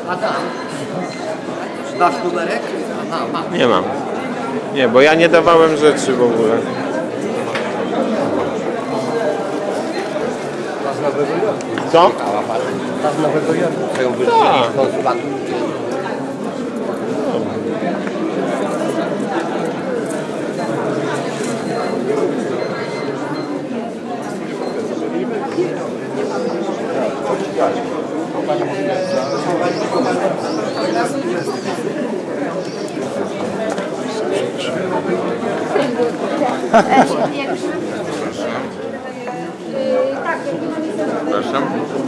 Adam, masz numerek? Aha, mam. Nie mam. Nie, bo ja nie dawałem rzeczy w ogóle. Z Nowego Jorku. Co? Z Nowego Jorku. Twoją wyrzutnię konsulatu. Przepraszam.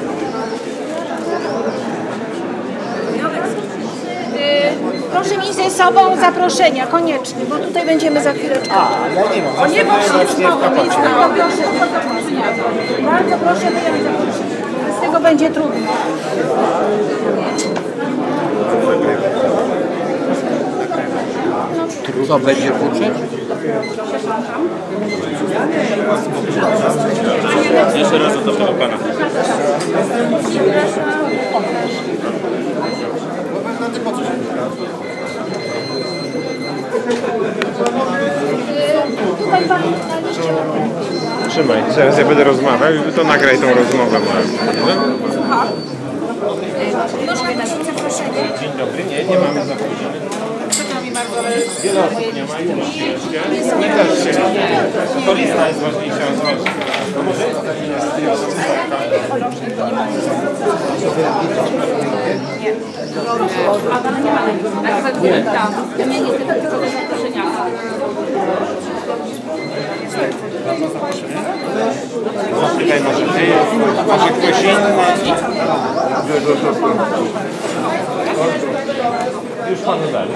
Proszę mieć ze sobą zaproszenia, koniecznie, bo tutaj będziemy za chwileczkę. Ja nie mam. O nie, bo się mogą, więc tylko proszę. Bardzo proszę wyjąć zaproszenia. Z tego będzie trudno. Co będzie buczek? Jeszcze raz do tego pana. Tutaj pan na liście. Trzymaj, zaraz ja będę rozmawiał i to nagraj tą rozmowę moją. Można prosić zaproszenie. Dzień dobry, nie mamy zaproszenia. Wiele osób nie ma, już jeszcze. My też się. To lista jest ważniejsza od was. No może zapytaj może ty, może ktoś inny. Już panu dali.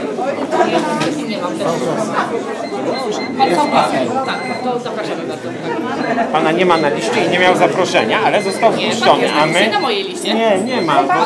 Tak, to zapraszamy bardzo. Pana nie ma na liście i nie miał zaproszenia, ale został wpuszczony, a my... Na mojej liście. Nie ma. Pan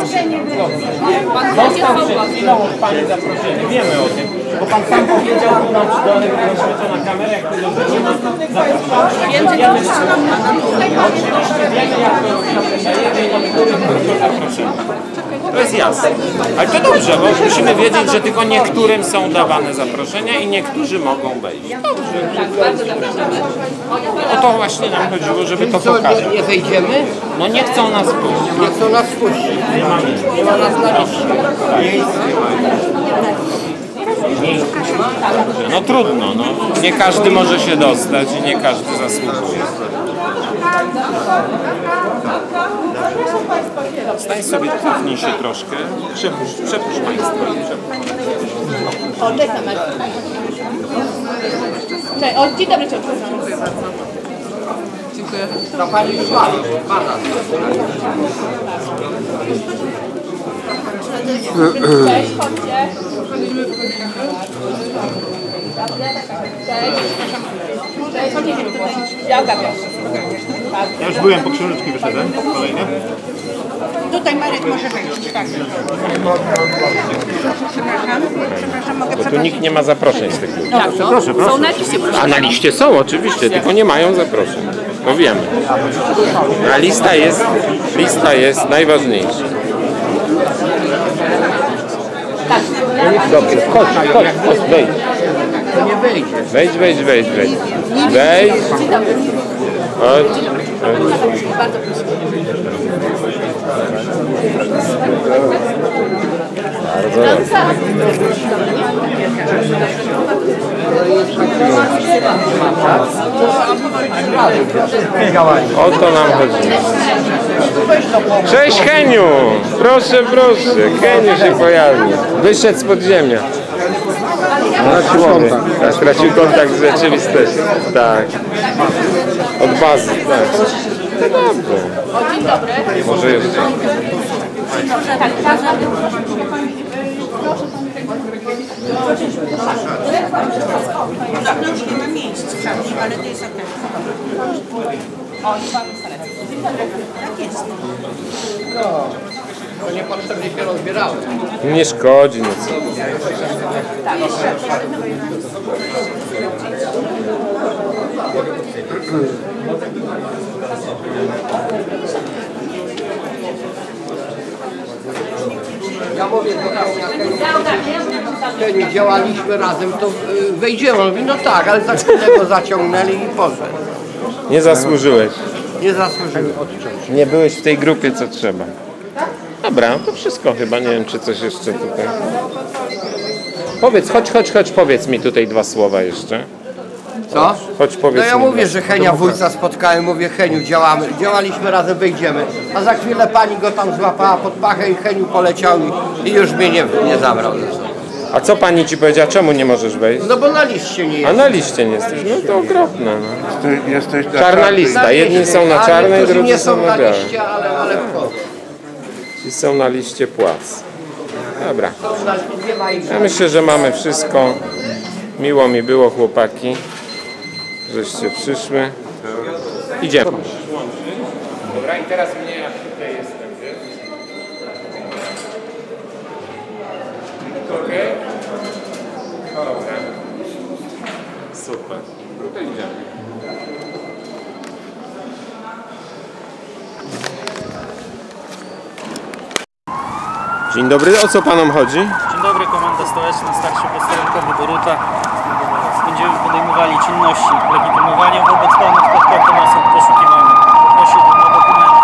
Został przed chwilą od Pani zaproszenie, wiemy o tym, bo Pan sam powiedział, że nam rozświetlona kamera, jak to dobrze nie ma zaproszenia. Oczywiście wiemy, jak to dajemy i od których zaproszenia. To jest jasne. Ale to dobrze, bo musimy wiedzieć, że tylko niektórym są dawane zaproszenia i niektórzy mogą wejść. Dobrze. bardzo zapraszamy. O to właśnie nam chodziło, żeby to Co, pokazać. nie wejdziemy? No nie chcą nas puścić. Nie chcą nas puścić. Nie ma nas na liście. No trudno, no. Nie każdy może się dostać i nie każdy zasługuje. Stań sobie, cofnij się troszkę. Przepuść Państwa. Oddaj kamerę. Cześć, o, dzień dobry, cześć. Dziękuję. To Pani Pana. Cześć, chodźcie. Cześć, chodźcie. Ja ogarniam. Ja już byłem po książeczki, wyszedłem. Kolejne. Tutaj Marek może wejść, tak. Przepraszam, mogę Bo tu nikt nie ma zaproszeń z tych ludzi. Jak to? Proszę. Są na liście, proszę. A na liście są oczywiście, tylko nie mają zaproszeń. No wiemy. A lista jest najważniejsza. Dobrze, chodź, wejdź. To nie wejdzie. Wejdź. Chodź. Bardzo proszę. O to nam chodzi. Cześć Heniu! Proszę. Heniu się pojawił. Wyszedł z podziemia. Stracił kontakt z rzeczywistością. Tak. Od bazy, tak. Dobrze. Dzień dobry. Może jeszcze. No już nie ma miejsc w szafie, ale to jest okej. O, i pan Stalecki. Dzień dobry. Tak jest. To niepotrzebnie się rozbierałem. Nie szkodzi nic. mówię do Heniu, działaliśmy razem, to wejdziemy. On mówi, no tak, ale za chwilę go zaciągnęli i poszedł. Nie zasłużyłeś. Nie zasłużyłem odciąć. Nie byłeś w tej grupie, co trzeba. Dobra, to wszystko chyba. Nie wiem, czy coś jeszcze tutaj. Powiedz, chodź, powiedz mi tutaj 2 słowa jeszcze. Co? Chodź, powiedz No ja mi mówię, 2 że Henia wójca spotkałem, mówię Heniu, działaliśmy razem, wejdziemy. A za chwilę pani go tam złapała pod pachę i Heniu poleciał i już mnie nie zabrał. A co pani ci powiedziała? Czemu nie możesz wejść? No bo na liście nie A jest. na liście nie jesteś. No to okropne. No. Jesteś Czarna lista. Jedni są na czarnej, ale drudzy nie są są na na białej. liście, ale Ci są na liście płac. Dobra. Ja myślę, że mamy wszystko. Miło mi było, chłopaki, żeście przyszły. Idziemy. Dobra, i teraz mnie, jak tutaj jestem, wiesz? Okej? Dobra. Super. No to idziemy. Dzień dobry, o co panom chodzi? Dzień dobry, Komenda Stołeczna, starszy posterunkowy Boruta. Będziemy podejmowali czynności legitymowania wobec panów pod kątem osób poszukiwanych. Prosiłbym o dokumenty.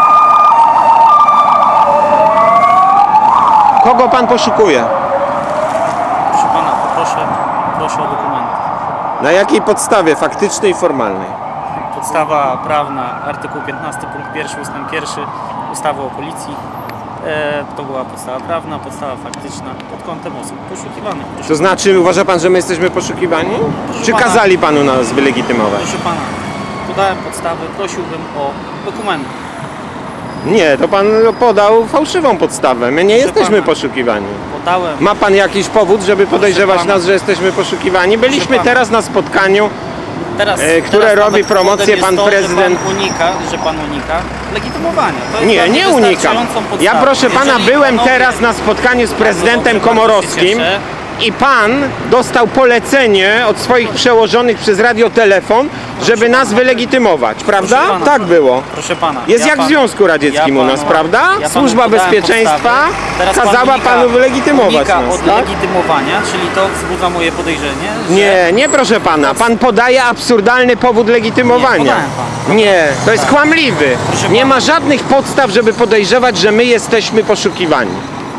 Kogo pan poszukuje? Proszę pana, proszę o dokumenty. Na jakiej podstawie faktycznej i formalnej? Podstawa prawna, artykuł 15 punkt 1 ustęp 1 ustawy o policji. To była podstawa prawna, podstawa faktyczna pod kątem osób poszukiwanych. To znaczy, uważa pan, że my jesteśmy poszukiwani? Czy pana. kazali panu nas wylegitymować? Proszę pana, podałem podstawy, prosiłbym o dokumenty. Nie, to pan podał fałszywą podstawę. My nie jesteśmy pana. poszukiwani. Podałem. Ma pan jakiś powód, żeby podejrzewać pana. nas, że jesteśmy poszukiwani? Byliśmy pana. teraz na spotkaniu, które teraz robi nawet promocję powodem pan jest to, prezydent. że pan unika legitymowania. To jest Nie, dla mnie nie unikam. wystarczającą podstawą. Ja proszę pana, Jeżeli byłem panowie- teraz na spotkaniu z prezydentem Bardzo dobrze, Komorowskim bardzo się i pan dostał polecenie od swoich przełożonych przez radiotelefon, żeby nas wylegitymować, prawda? Proszę pana. Tak było. Proszę pana. Jest ja jak w panu- Związku Radzieckim ja u nas, panu- prawda? ja panu Służba podałem Bezpieczeństwa podstawy. Teraz pan kazała unika- panu wylegitymować unika nas, od tak? legitymowania, czyli to wzbudza moje podejrzenie, że... Nie proszę pana, pan podaje absurdalny powód legitymowania. Nie, podałem panu. Nie, to jest kłamliwy. Proszę Nie pana. ma żadnych podstaw, żeby podejrzewać, że my jesteśmy poszukiwani.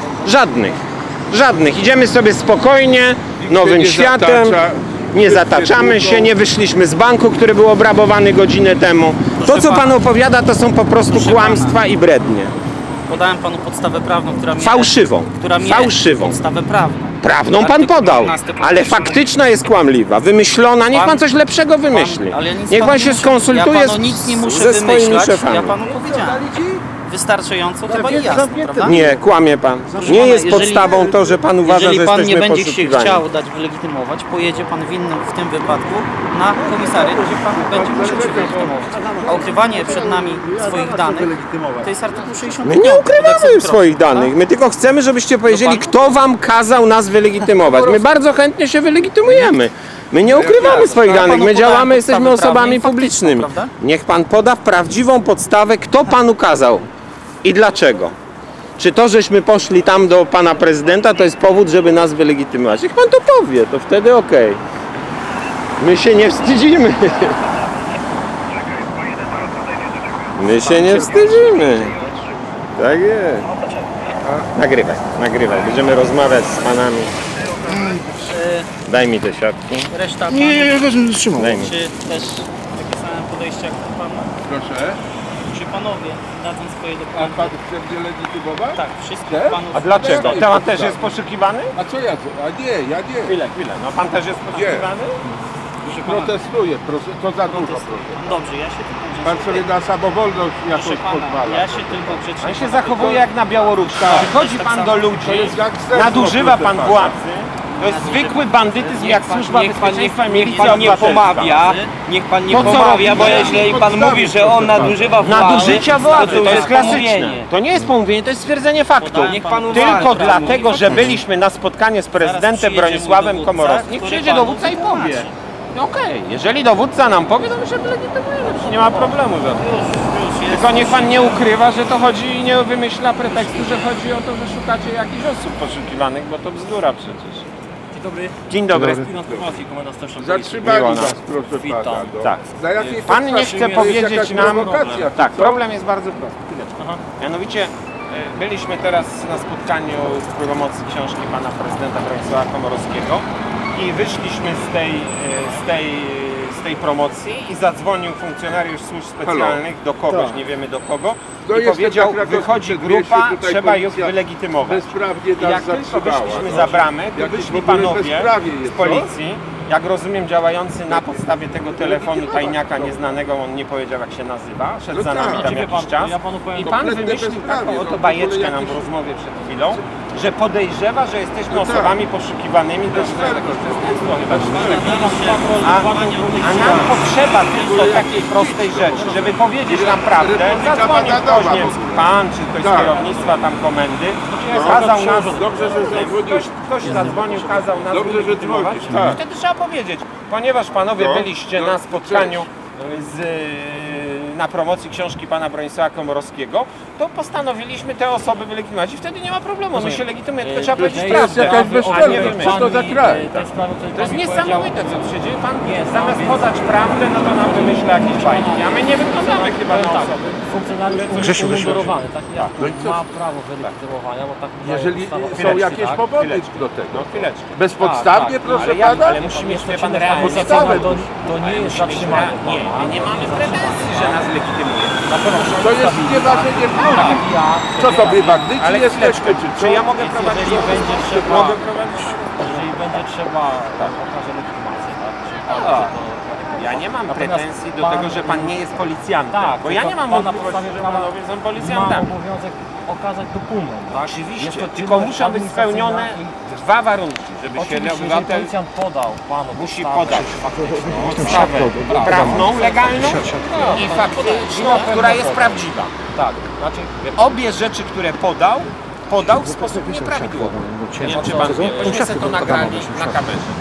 Żadnych. Idziemy sobie spokojnie, nowym nie światem. zatacza. Nie zataczamy się, nie wyszliśmy z banku, który był obrabowany godzinę temu. To, co pan opowiada, to są po prostu Proszę kłamstwa i brednie. Podałem panu podstawę prawną, która mnie... Fałszywą. Która mnie... Fałszywą. Podstawę prawną. Prawną pan Artykuł podał, 15 punkt ale 1. faktyczna jest kłamliwa, wymyślona. Niech pan Pan- coś lepszego wymyśli. Ale nic Niech panu pan się nie muszę- skonsultuje ja panu nic nie muszę ze swoimi wymyślać. szefami. Ja panu powiedziałem. Wystarczająco chyba i jasno, prawda? Nie, kłamie pan. Proszę Nie pana, jest podstawą to, że pan uważa, że jeżeli pan nie jesteśmy będzie się poszukiwani. chciał dać wylegitymować, pojedzie pan w tym wypadku na komisariat, gdzie pan będzie musiał się wylegitymować. A ukrywanie przed nami swoich danych to jest artykuł 60. My nie ukrywamy swoich danych. My tylko chcemy, żebyście powiedzieli, pan- kto wam kazał nas wylegitymować. My bardzo chętnie się wylegitymujemy. My nie ukrywamy swoich Ja danych. panu My podałem działamy, jesteśmy podstawę prawną osobami i faktyczną, publicznymi. prawda? Niech pan poda prawdziwą podstawę, kto panu kazał i dlaczego. Czy to, żeśmy poszli tam do pana prezydenta, to jest powód, żeby nas wylegitymować? Niech pan to powie, to wtedy okej. My się nie wstydzimy. My się nie wstydzimy. Tak jest. Nagrywaj. Będziemy rozmawiać z panami. Daj mi te siatki. Reszta Nie, wezmę, trzymam. Daj mi. Czy też takie same podejście jak u pana? Proszę. Czy panowie dadzą swoje A dokumenty? pan chce mnie legitymować? Tak, wszystkich Też? panów. A dlaczego? Pan też jest poszukiwany? A co ja? A nie, ja nie. Chwilę. No pan też jest poszukiwany? Proszę pana, Protestuję, proszę. To za dużo, proszę. dobrze, ja się tylko grzecznie... Pan sobie na samowolność jakoś Proszę pana, pozwala. ja się tylko grzecznie... Pan się zachowuje jak na Białoruszka. Przychodzi tak pan samo. do To ludzi, jest gangsterstwo, nadużywa pan proszę pana. władzy. To jest zwykły bandytyzm, jak Służba Bezpieczeństwa i Niech Milicja pan nie Obywatelska. pomawia, niech pan nie To co pomawia, bo robicie? jeżeli pan mówi, że on nadużywa władzy, Nadużycia władzy, to jest klasyczne. pomówienie. To nie jest pomówienie, to jest stwierdzenie faktu. Niech pan Tylko uważa. dlatego, że byliśmy na spotkaniu z prezydentem przyjedzie Bronisławem mój Komorowskim. dowódca, Niech który przyjedzie panu dowódca i powie. wytłumaczy. No okej, jeżeli dowódca nam powie, to my się wylegitymujemy, nie ma problemu żadnego. Już jest. Tylko niech pan nie ukrywa, że to chodzi i nie wymyśla pretekstu, że chodzi o to, że szukacie jakichś osób poszukiwanych, bo to bzdura przecież. Dzień dobry. Dzień dobry. Informacji, komendant starszy. Zatrzymali Miło was, proszę Witam. pana. No. Tak. Na jakiej Pan nie podstawie? chce To jest powiedzieć jakaś nam... prowokacja, Tak, czy co? problem jest bardzo prosty. Chwileczkę. Mianowicie byliśmy teraz na spotkaniu w promocji książki pana prezydenta Bronisława Komorowskiego i wyszliśmy z tej promocji i zadzwonił funkcjonariusz służb specjalnych do kogoś, Tak. nie wiemy do kogo, No i jestem powiedział, na Krakowskim wychodzi Przedmieściu, grupa, tutaj trzeba ją policja wylegitymować. bezprawnie I nas jak tylko zatrzymała, wyszliśmy no. za bramę, to Jakieś wyszli w ogóle panowie bezprawie z jest, policji, jak rozumiem działający na podstawie tego telefonu tajniaka nieznanego, on nie powiedział jak się nazywa, szedł No za nami tak. tam Wie jakiś pan, czas ja panu powiem i pan kompletne wymyślił bezprawie, taką no, oto w ogóle bajeczkę nam jakieś- w rozmowie przed chwilą, że podejrzewa, że jesteśmy No tak. osobami poszukiwanymi do jakiegoś przestępstwa chyba czy coś. A nam potrzeba tylko takiej prostej rzeczy, żeby powiedzieć nam prawdę. Republika Zadzwonił ktoś, Bananowa nie wiem, w ogóle. pan czy ktoś z Tak. kierownictwa tam komendy, No. kazał nas... Dobrze, że zadzwonił. Ktoś zadzwonił, kazał nas Dobrze, że wylegitymować. dzwonisz, tak. Wtedy trzeba powiedzieć, ponieważ panowie No, byliście no, na spotkaniu na promocji książki pana Bronisława Komorowskiego, to postanowiliśmy te osoby wylegitymować i wtedy nie ma problemu, my się legitymujemy, tylko trzeba powiedzieć to jest prawdę, jakaś a nie bezczelność. wymyślić. Co to za kraj? To jest niesamowite, co tu się dzieje. Pan zamiast podać prawdę, no to nam wymyśla jakieś bajki, a my nie wyglądamy chyba na osoby. Funkcjonariusz umundurowany, tak jak No i co? ma prawo wylegitymowania, bo tak Jeżeli ustawa. są jakieś tak, powody chwileczkę. do tego. No chwileczkę. Bezpodstawnie, tak, proszę Ale, jak, pana? ale musimy mieć pan realnie. Podstawę. To nie jest zatrzymanie. Nie, my nie mamy pretensji, że nas legitymuje. To jest nieważenie ludzi. Co to wy bandyci Ale jesteście, czy co? czy ja mogę prowadzić? Jeżeli będzie trzeba, Mogę prowadzić? jeżeli będzie trzeba, okaże legitymację, tak? Czyli pan, A. że to- Ja nie mam Natomiast pretensji do pan- tego, że pan nie jest policjantem, Tak, bo ja tylko nie mam pan na wątpliwości, podstawie że pana panowie są ma policjantami. obowiązek okazać dokument, tak? Oczywiście, Jest to tylko czynność muszą być spełnione administracyjna dwa warunki, żeby i się oczywiście, jeżeli obywatel policjant podał panu musi podstawę podać podstawę prawną, legalną i faktyczną, która jest prawdziwa. Tak, znaczy, Obie rzeczy, które podał w sposób nieprawidłowy. Nie wiem, czy pan wie, bośmy sobie to nagrali na kamerze.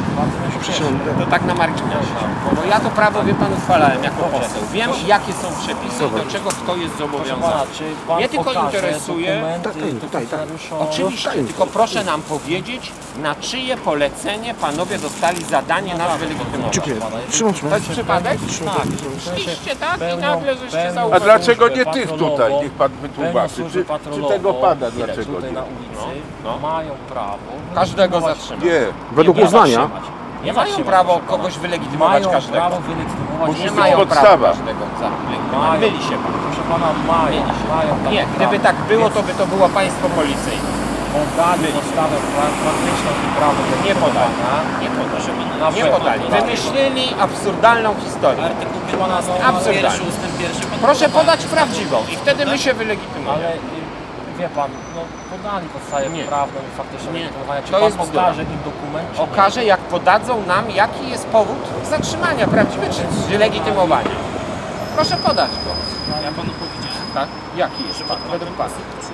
To tak na marginesie. Bo ja to prawo, wie pan, uchwalałem jako poseł. Wiem, jakie są przepisy i do czego kto jest proszę pana, zobowiązany. czy pan Mnie tylko pokaże interesuje... dokumenty funkcjonariuszom? Oczywiście, tylko proszę nam powiedzieć, na czyje polecenie panowie dostali zadanie nas wylegitymować. To jest przypadek? Tak. Szliście, tak? I Pełnią- nagle żeście pełnią- A zauważyli. dlaczego nie służbę tych patrolową, tutaj? Niech pan pełnią wytłumaczy. służbę Czy patrolową, tego pana dlaczego tutaj nie? na ulicy No. mają prawo Każdego zatrzymać. Nie. Według nie uznania. zatrzymać. Nie zatrzymać, mają prawo proszę pana. kogoś wylegitymować Mają każdego. prawo wylegitymować. Musi Nie być mają podstawa. prawa każdego zalegitymować. Myli się pan. Proszę pana, mają takie Nie, gdyby prawo. tak było, to by to było państwo policyjne. Podali podstawę praktyczną i prawo Nie podali. Nie podali. Nie podali. Wymyślili absurdalną historię. Artykuł 15, Absurdalnie. ustęp pierwszy. Proszę podać prawdziwą i wtedy my się wylegitymujemy. Ale wie pan, no podali podstawę Nie. prawną i faktyczną Nie. legitymowania. Czy To pan jest bzdura. pokaże im dokument? czy nie? Okaże, jak podadzą nam, jaki jest powód zatrzymania, prawdziwy czy legitymowania. Proszę podać go. Ja panu powiedziałem. Tak? Jaki jest? Według pana.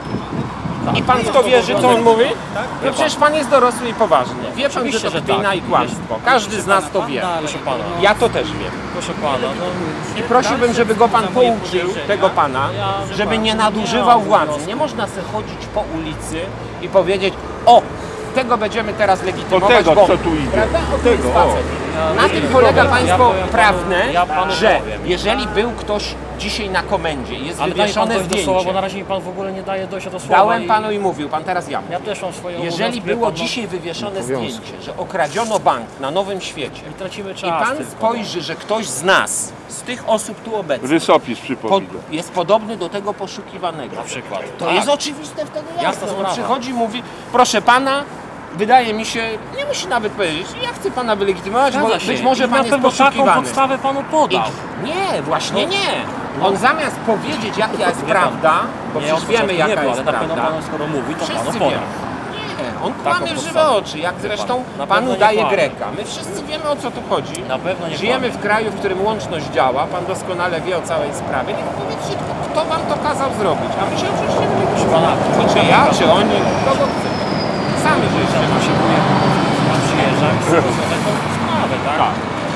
I pan w to wierzy, co on mówi? No przecież pan jest dorosły i poważny. Wie pan, że Oczywiście, to że kpina tak. i kłamstwo. Każdy z nas to wie. Proszę pana. Ja to też wiem. Proszę pana, no, I prosiłbym, żeby go pan pouczył, tego pana, żeby nie nadużywał władzy. Nie można sobie chodzić po ulicy i powiedzieć: o, tego będziemy teraz legitymować, O tego, bo... co tu idzie. Prawda? O, O tego, jest facet. Na tym polega państwo powiem panu- prawne, ja panu że powiem. jeżeli był ktoś dzisiaj na komendzie, jest ale daje pan wywieszone dojść do słowa, bo zdjęcie, na razie mi pan w ogóle nie daje dojść do słowa. dałem i panu i mówił, pan teraz ja. Ja też mam swoje Jeżeli obowiązki, było wie pan, dzisiaj wywieszone zdjęcie, że okradziono bank na Nowym Świecie I tracimy i czas. pan tylko. spojrzy, że ktoś z nas, z tych osób tu obecnych, Rysopis przypomina. jest podobny do tego poszukiwanego. Na przykład. To jest oczywiste wtedy jasne. Jasna On sprawa. przychodzi, mówi: proszę pana, wydaje mi się, nie musi nawet powiedzieć, ja chcę pana wylegitymować, bo Zgadza się. być może I pan na jest pewno taką poszukiwany. podstawę panu podał. Nie, właśnie nie. On zamiast powiedzieć, jaka jest prawda, bo Nie, przecież od wiemy, początku jaka nie było, jest ale na pewno prawda. panu skoro mówi, to panu Wszyscy poda. wiemy. Nie, on kłamie w żywe podstawę. oczy, jak zresztą Na panu pewno nie daje kłamie. Greka. My wszyscy wiemy, o co tu chodzi. Na pewno nie Żyjemy kłamie. w kraju, w którym łączność działa, pan doskonale wie o całej sprawie. Niech powiedzcie tylko, kto wam to kazał zrobić. A my się oczywiście Proszę pana, wylegitymujemy. Czy ja, czy oni, kogo chcemy. Sami żeście pan nam się przyjeżdża i sobie rozwiązać tą sprawę, tak?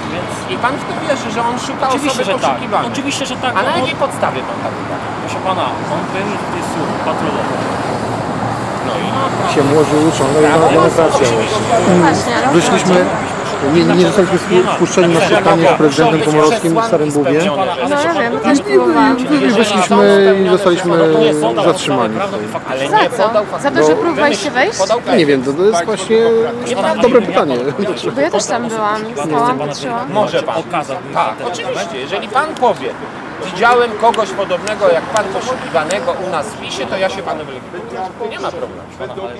Więc I pan w to wierzy, że on szuka oczywiście, osoby że tak. poszukiwanej. Oczywiście, że tak. A na On- jakiej podstawie pan tak uważa? Proszę pana, on pełni tutaj służbę patrolową. No i się młodzi uczą, no i demokracja właśnie. Wyszliśmy, nie zostaliśmy wpuszczeni na spotkanie z prezydentem Komorowskim w Starym Bóbie. No ja wiem, też próbowałam. I wyszliśmy i zostaliśmy zatrzymani. ale Za nie co? podał Za to, że próbowaliście wejść? No nie wiem, to jest właśnie dobre pytanie. Bo ja też tam byłam, stałam, patrzyłam. Może pan. Tak, oczywiście. Jeżeli pan powie, widziałem kogoś podobnego jak pan poszukiwanego u nas w PiS-ie, to ja się panu wylegitymuję. Nie ma problemu.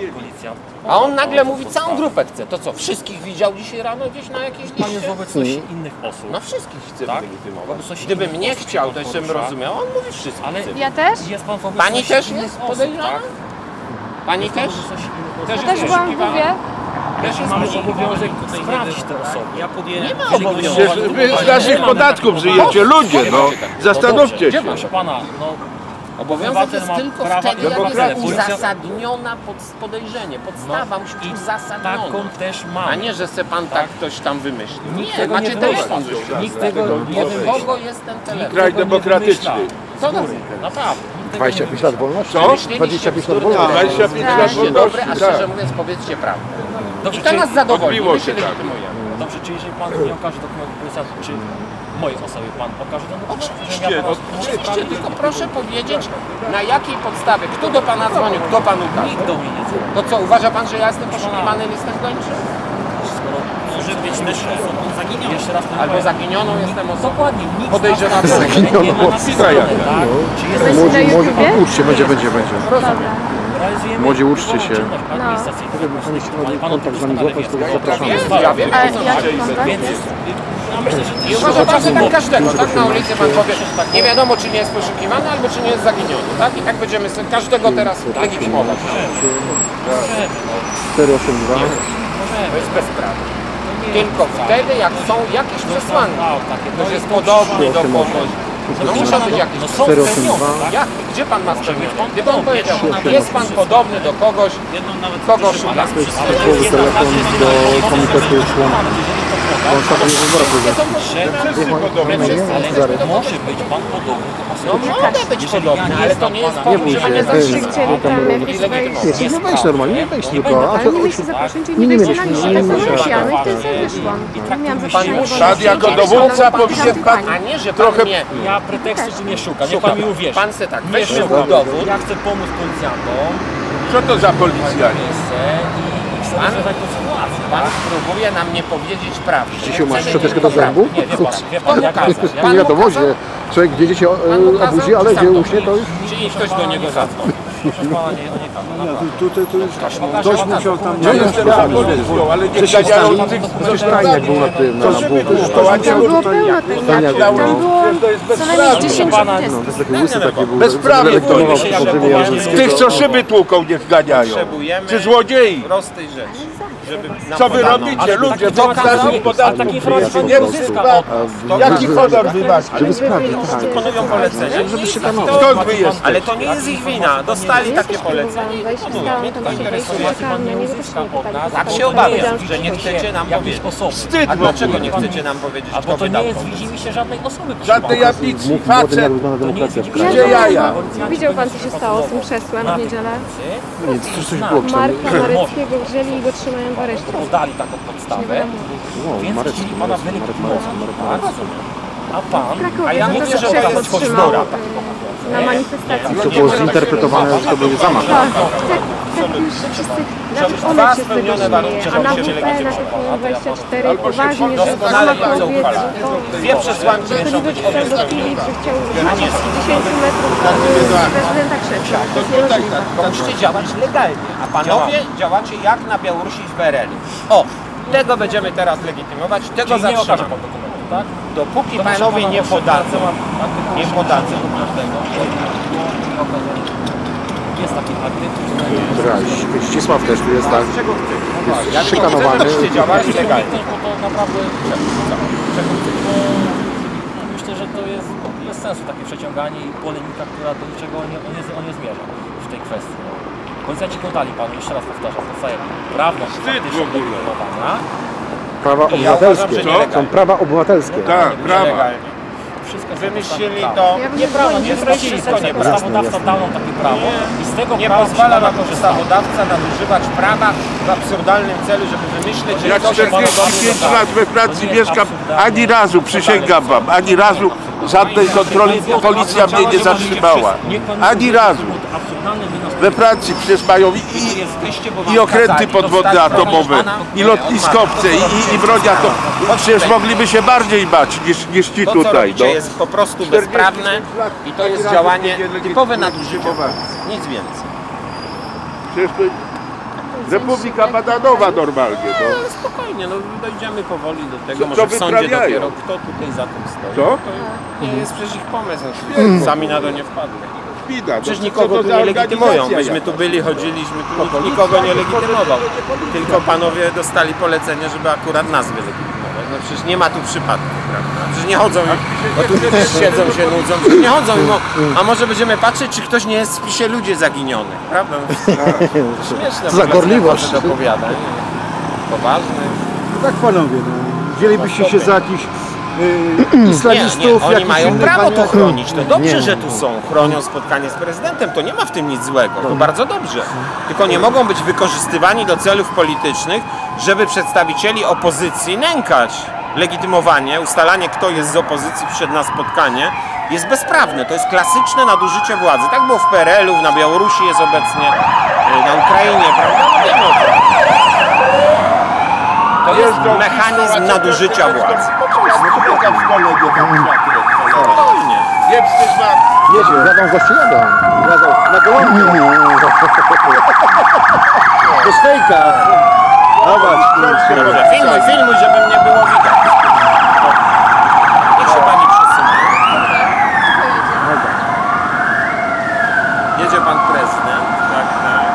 A on nagle mówi, całą grupę chce. To co, wszystkich widział dzisiaj rano gdzieś na jakiejś Pan jest liście? w obecności innych osób. No wszystkich chce Tak? wylegitymować. Coś Gdybym innych nie osób chciał, pan to jeszcze bym porusza. rozumiał. On mówi wszystkich Ale chce. Ja też? jest pan w obecności Pani też innych jest osób, podejrzana? tak? Pani też? Ja jest też byłam w poszukiwana? Lwowie. Też jest Mamy poszukiwana? obowiązek sprawdzić te osoby. Ja podjęłem Przecież wy z naszych podatków żyjecie, ludzie, no. Zastanówcie się. Proszę pana, no Obowiązek Obywatel jest ma tylko prawa wtedy, jak demokracji. jest Policja- uzasadniona podejrzenie. Podstawa musi być uzasadniona. taką też A mamy. nie, że se pan tak ktoś tam wymyśli. Nikt Nie, tego macie nie wymyśla. telefon. Nikt tego nie Od wymyśla. kogo jest ten telefon? Kraj demokratyczny. Co to? Naprawdę. 25 lat wolności? Co? 25 lat Bzdury, wolności. 25 lat Jesteście dobre, a wolności, szczerze tak. mówiąc powiedzcie prawdę. Dobrze, I to nas zadowoli, my Odbiło się się tak. legitymujemy. Dobrze, czy jeżeli pan nie okaże dokumentu policjanta, czy mojej osobie pan pokaże ten dokument? Oczywiście, Żebym ja pana- oczywiście, tylko proszę powiedzieć, na jakiej podstawie, kto do pana dzwonił, kto panu ukaże. Nikt do mnie nie dzwoni. To co, uważa pan, że ja jestem poszukiwany listem gończym? Skoro może być też osobą zaginioną. Jeszcze raz powiem. Albo zaginioną jestem osobą? Dokładnie, nikt Podejrzana na tym zaginioną nie ma napisane, tak? Czy jest Młodzi, uczcie, będzie. realizujemy Młodzi, uczcie się. czynność administracyjną. Pani się kontakt z nami złapać, to zapraszamy. Ja wiem, A o co jaki chodzi. kontakt? Więc ja myślę, że I uważa pan, że tak każdego, tak na ulicy pan powie, nie wiadomo czy nie jest poszukiwany, albo czy nie jest zaginiony, tak? I tak będziemy sobie każdego teraz legitymować. 482. To jest bezprawne. Tylko wtedy, jak są jakieś przesłanki, ktoś jest podobny do kogoś, no muszą być jakieś no są 482. spełnione, tak? Jak? Gdzie pan ma spełnić? Gdyby on powiedział, jest pan podobny do kogoś, Jedną nawet kogo szuka? Głowy telefon do komitetu członków. Ostatnio wyborach Ale może być pan podobny do No osoby. mogę być podobny, ale to nie jest powód, żeby mnie Czy zatrzymać. chcieli tam jakieś wejść? Nie, no wejść normalnie, nie wejść tylko. A Ale nie mieliście zaproszeń, czyli nie wejście na liście. Tak samo jak ja, no i wtedy sobie wyszłam. Nie miałam zaproszenia. Pan jako dowódca powinien pan A nie, że trochę... pan nie. Ja pretekstu tu nie szukam, niech pan mi uwierzy. Pan se tak, Nie weźmy szukam. dowód. Ja chcę pomóc policjantom, Co to za policjant? chcę i chcę rozwiązać tę sytuację. Pan próbuje nam nie powiedzieć prawdy. Krzysiu, masz Chcemy szczoteczkę tylko do zębów? Nie, wie pan jak to jest. Nie wiadomo, że człowiek gdzie się obudzi, ale gdzie uśnie, to już... Czyli ktoś do niego zadzwoni. Proszę pana, nie tak. Tutaj to już Ktoś musiał tam... Ja jestem za policją, ale nie ganiają tych, Przecież tajniak był na tym, na bułku. Tam było pełno tajniaków, tam było to jest co najmniej 10 Pana- testów. No, to jest takie łysy takie był. Bezprawie Zrelektonował to. przy pożywie Jarzyckiego. Tych, co szyby tłuką, niech ganiają. Potrzebujemy Czy złodziei? prostej rzeczy. Żeby nam Co wy podano. robicie, ludzie? takie Bo z naszych ale podatków takie informacje nie pan wzyska. uzyska. Jaki honor wy macie? Żeby sprawdzić, tak. Wykonują polecenia. Żeby szykanować. Skąd wy jesteście? Ale to nie jest ich wina. Dostali takie polecenie. Próbowałam wejść, stałam tam przy wejściu, czekałam na niego, też nie pytali. Tak się obawiam, że nie chcecie nam powiedzieć. Osoby. Wstyd A w dlaczego ogóle. nie chcecie nam powiedzieć, A kto bo to nie wydał jest, pomoc? widzi mi się żadnej osoby. proszę Żadnej pana. ambicji, Młody facet. narodowa demokracja w kraju. Gdzie jaja? Widział pan, co się stało z tym krzesłem w niedzielę? Nic, coś było Marka Mareckiego wzięli i go trzymają w areszcie. Podali taką podstawę, więc Marecki, chcieli pana wylegitymować. Tak? A pan, W Krakowie A ja za to, mówię, że że to krzesło jest trzymał bzdura. na manifestacji. To było zinterpretowane, że to był zamach. Tak, tak już wszyscy, nawet one się z tego śmieje, a na WP, na TVN 24 poważnie, że zamachowiec, Dwie przesłanki to muszą niby być pedofilii, że chciał rzucić z 10 metrów prezydenta krzesła. To jest niemożliwe. Bo musicie działać legalnie, a panowie działacie jak na Białorusi w PRL. O, tego będziemy teraz legitymować, tego czyli nie okaże zatrzymamy. pan dokumentu, tak? Dopóki To muszę panowie pana nie proszę, podadzą, artykuł nie podadzą. Jest taki artykuł, Ścisław też tu jest tak. Czego chcecie? Jest szykanowany. Chcecie działać legalnie. bo to naprawdę myślę, że to jest bez sensu takie przeciąganie i polemika, która do niczego nie zmierza w tej kwestii. Policjanci podali panu, jeszcze raz powtarzam, podstaję prawną Wstyd w ogóle. legitymowania prawa I ja uważam, obywatelskie. że nielegalnie. Są prawa obywatelskie. Tak, prawa. Nielegalnie. Wymyślili to. Nieprawda, nie Wymyślili wymyślili to, nie ustawodawca dał nam takie prawo i z tego Nie prawa pozwala na to korzystamy. ustawodawca nadużywać prawa w absurdalnym celu, żeby wymyśleć, że Ja ktoś jest 45 podobny do lat we Francji mieszkam, ani razu, przysięgam wam, ani razu żadnej kontroli policja mnie nie zatrzymała. Ani razu. We Francji przecież mają i okręty podwodne atomowe, i lotniskowce, i broń atomową. Przecież mogliby się bardziej bać niż ci To, co tutaj. robicie, jest po prostu bezprawne i to jest działanie typowe nadużycie. Nic więcej. Przecież to Republika Bananowa normalnie. No, spokojnie, no dojdziemy powoli do tego. Co Może w sądzie wyprawiają? dopiero kto tutaj za tym stoi. Co? To nie jest przecież ich pomysł. Sami na to nie wpadli. Widać. Przecież nikogo tu nie legitymują. Myśmy tu byli, chodziliśmy, tu nikt nikogo nie legitymował. Tylko panowie dostali polecenie, żeby akurat nas wylegitymować. No przecież nie ma tu przypadków, prawda? Przecież nie chodzą i bo tu też siedzą się nudzą, przecież nie chodzą i a może będziemy patrzeć, czy ktoś nie jest w spisie ludzi zaginionych, prawda? Śmieszne. Za gorliwość. Opowiadań. Poważny. Tak panowie, wzięlibyście się za jakichś islamistów, Nie, oni jakichś mają innych, prawo to chronić. To dobrze, Nie. że tu są. Chronią spotkanie z prezydentem. To nie ma w tym nic złego. To bardzo dobrze. Tylko nie mogą być wykorzystywani do celów politycznych, żeby przedstawicieli opozycji nękać. Legitymowanie, ustalanie, kto jest z opozycji, przyszedł na spotkanie, jest bezprawne. To jest klasyczne nadużycie władzy. Tak było w PRL-u, na Białorusi jest obecnie, na Ukrainie, prawda? Wiemy o tym. To jest mechanizm nadużycia władzy. Spokojnie. Nie wstyd wam. Jedzie, jadą goście, jadą na gołąbie. To jest fejka. Zobacz. Dobrze, filmuj, żeby mnie było widać. Niech się pani przesunie. Jedzie pan prezydent. Tak, tak.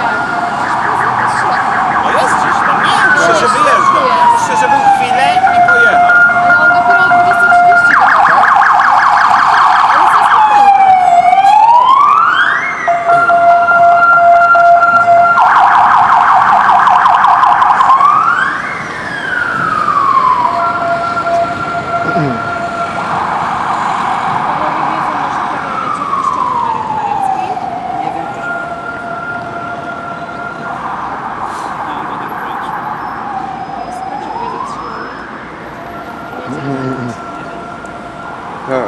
No jest gdzieś tam. Nie, muszę, że wyjeżdżał. Muszę, że był chwilę i pojechał. Ale on dopiero o 20:30 wychodzi. On jest na spotkaniu teraz. Panowie wiedzą może programecie w kościołu Marek Mareckiej? Nie wiem, Proszę powiedzieć, zatrzymany. Tak.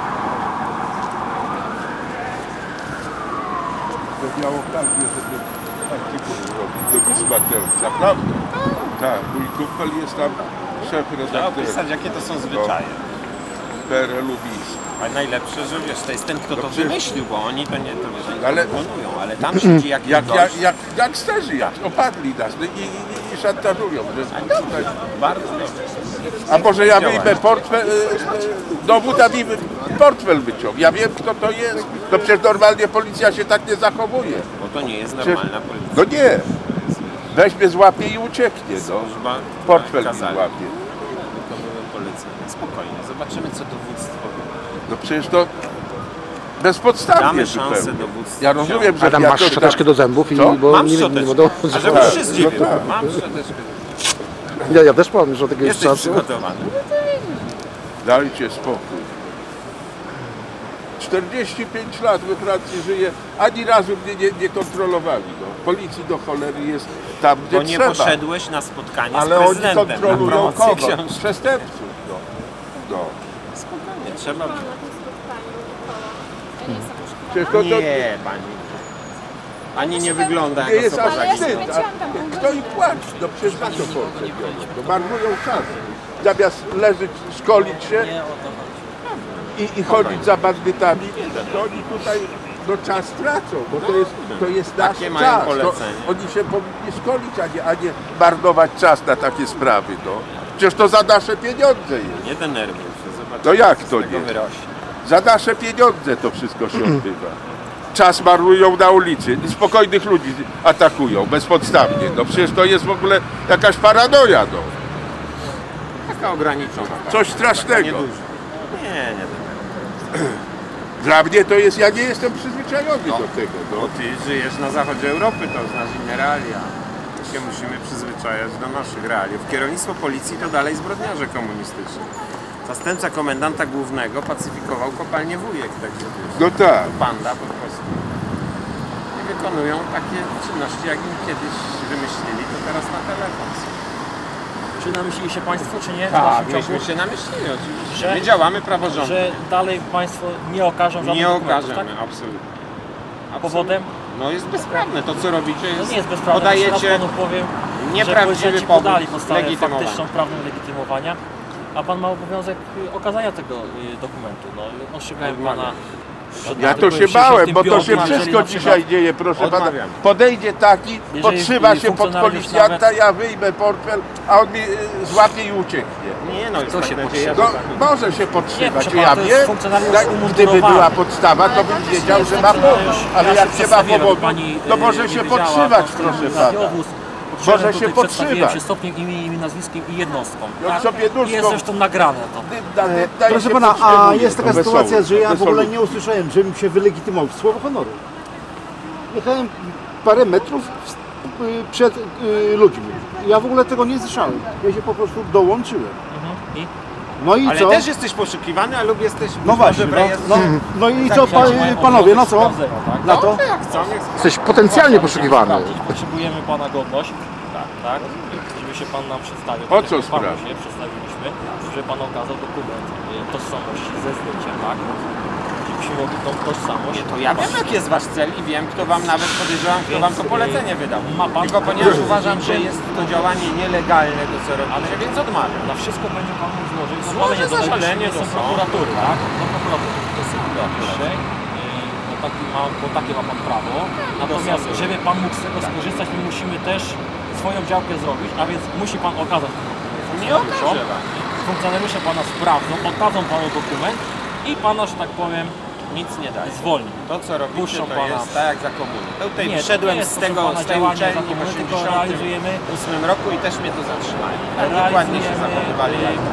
To miało okazję, żeby artykuł robić do Gisbaterca, prawda? Tak, mój kumpel jest tam szef Trzeba redaktor opisać, jakie to są zwyczaje. PRL-u BiS. A najlepsze, że wiesz, to jest ten, kto to Dobrze. wymyślił, bo oni to nie, to wiesz, Ale- wykonują, ale tam siedzi jakiś Jak gość. gangsterzy, jak opadli nas no i szantażują. Że tutaj, Bardzo dobrze. a może ja wyjmę portfel, dowód, a mi portfel wyciąg. Ja wiem, kto to jest. To przecież normalnie policja się tak nie zachowuje. Bo to nie jest normalna policja. No nie. Weźmie, złapie i ucieknie. No. Służba Portfel mi kazali. złapie. To były policja. Spokojnie, zobaczymy, co dowództwo powie. No przecież to bezpodstawnie Damy zupełnie. szansę dowództwu. Ja rozumiem, że Adam, ja masz to szczoteczkę do zębów i Co? bo Mam nie szczoteczkę. będą. A żebyś się zdziwił. No tak. Mam szczoteczkę. Ja też mam już od jakiegoś Jesteś czasu. przygotowany. Dajcie spokój. 45 lat we Francji żyję, ani razu mnie nie kontrolowali. No. Policji do cholery jest tam, gdzie Bo nie trzeba. poszedłeś na spotkanie Ale z oni prezydentem. kontrolują na promocję kogo? książki. Przestępców. No. Spokojnie, trzeba... Na tym spotkaniu Mikoła. Ja nie jestem poszukiwana. Przecież to Nie, pani. Pani nie wygląda nie jak jest osoba aż Ale ja się wstyd. kręciłam tam pół Kto im płaci? No przecież na to Polsce biorą. No marnują czas. Zamiast leżeć, szkolić się i chodzić za bandytami, to oni tutaj no, czas tracą, bo to jest nasz Takie mają czas. To polecenie. oni się powinni szkolić, a nie marnować czas na takie sprawy. No. Przecież to za nasze pieniądze jest. Nie denerwuj się, zobacz. No jak z to tego nie? wyrośnie. Za nasze pieniądze to wszystko się odbywa. Czas marnują na ulicy, spokojnych ludzi atakują bezpodstawnie. No przecież to jest w ogóle jakaś paranoja. No. Taka ograniczona. Coś strasznego. Niedużo. Nie. Dla mnie to jest, ja nie jestem przyzwyczajony do tego. No. Bo ty żyjesz na zachodzie Europy, to znasz inne realia. się musimy przyzwyczajać do naszych realiów. Kierownictwo policji to dalej zbrodniarze komunistyczni. Zastępca komendanta głównego pacyfikował kopalnię Wujek, także No tak. banda po prostu. I wykonują takie czynności, jak im kiedyś wymyślili, to teraz na telefon są. Czy namyśliliście Państwo, czy nie? Tak, myśmy się namyślili oczywiście. My działamy praworządnie. Że dalej Państwo nie okażą żadnych Nie dokumentów, okażemy, tak? absolutnie. Powodem? No jest bezprawne. To co robicie No jest, nie jest bezprawne. podajecie Teraz Panu powiem, nieprawdziwy że policjanci powód podali podstawę legitymowania. faktyczną, prawną legitymowania, a Pan ma obowiązek okazania tego dokumentu. No, ostrzegałem Pana. Ja to się bałem, bo to się wszystko dzisiaj dzieje, proszę pana. Podejdzie taki, podszywa się pod policjanta, ja wyjmę portfel, a on mi złapie i ucieknie. Nie no, jest To tak się nadzieja, No, że tak. może się podszywać, Nie, ja to jest wiem, funkcjonariusz tak, gdyby umundurowany. była podstawa, to bym wiedział, że ma powód, ale jak nie ma powodu, to może się podszywać, proszę pana. Może się podszywać. Się stopniem, imieniem, nazwiskiem i jednostką. Jak sobie nóżką- Jest zresztą nagrane to. Proszę pana, a jest taka sytuacja, że ja w ogóle nie usłyszałem, żebym się wylegitymował. Słowo honoru. Jechałem parę metrów przed ludźmi. Ja w ogóle tego nie słyszałem. Ja się po prostu dołączyłem. I? No i Ale co? też jesteś poszukiwany, a lub jesteś No właśnie, no i co panowie, no co? Na to? jak chcą, Jesteś potencjalnie poszukiwany. Potrzebujemy Pana godność. Tak. Żeby się Pan nam przedstawił. O co Panu sprawa? się przedstawiliśmy, żeby Pan okazał dokument tożsamości ze zdjęciem, tak? Żebyśmy mogli tą tożsamość. Nie, to ja wiem jaki jest wasz cel i wiem kto wam nawet podejrzewam, kto wam to polecenie wydał. Ma pan Tylko ponieważ uważam, że jest to działanie nielegalne to co robicie, więc odmawiam. Na wszystko będzie Pan mógł złożyć Złożę zażalenie do prokuratury, tak? Do prokuratury. Do sądu pierwszej. Bo takie ma Pan prawo. Natomiast żeby Pan mógł z tego skorzystać, my musimy też swoją działkę zrobić, a więc musi Pan okazać Nie okaże wam. funkcjonariusze Pana sprawdzą, oddadzą Panu dokument i Pana, że tak powiem, Nic nie daje. zwolni. To co robicie Puszczą to pana. jest tak jak za komuny. Ja tutaj Nie, wszedłem to nie jest, z tego, proszę pana, z tej działanie za uczelni w komuny, tylko 88 realizujemy roku i też mnie to zatrzymali. Tak dokładnie się zachowywali.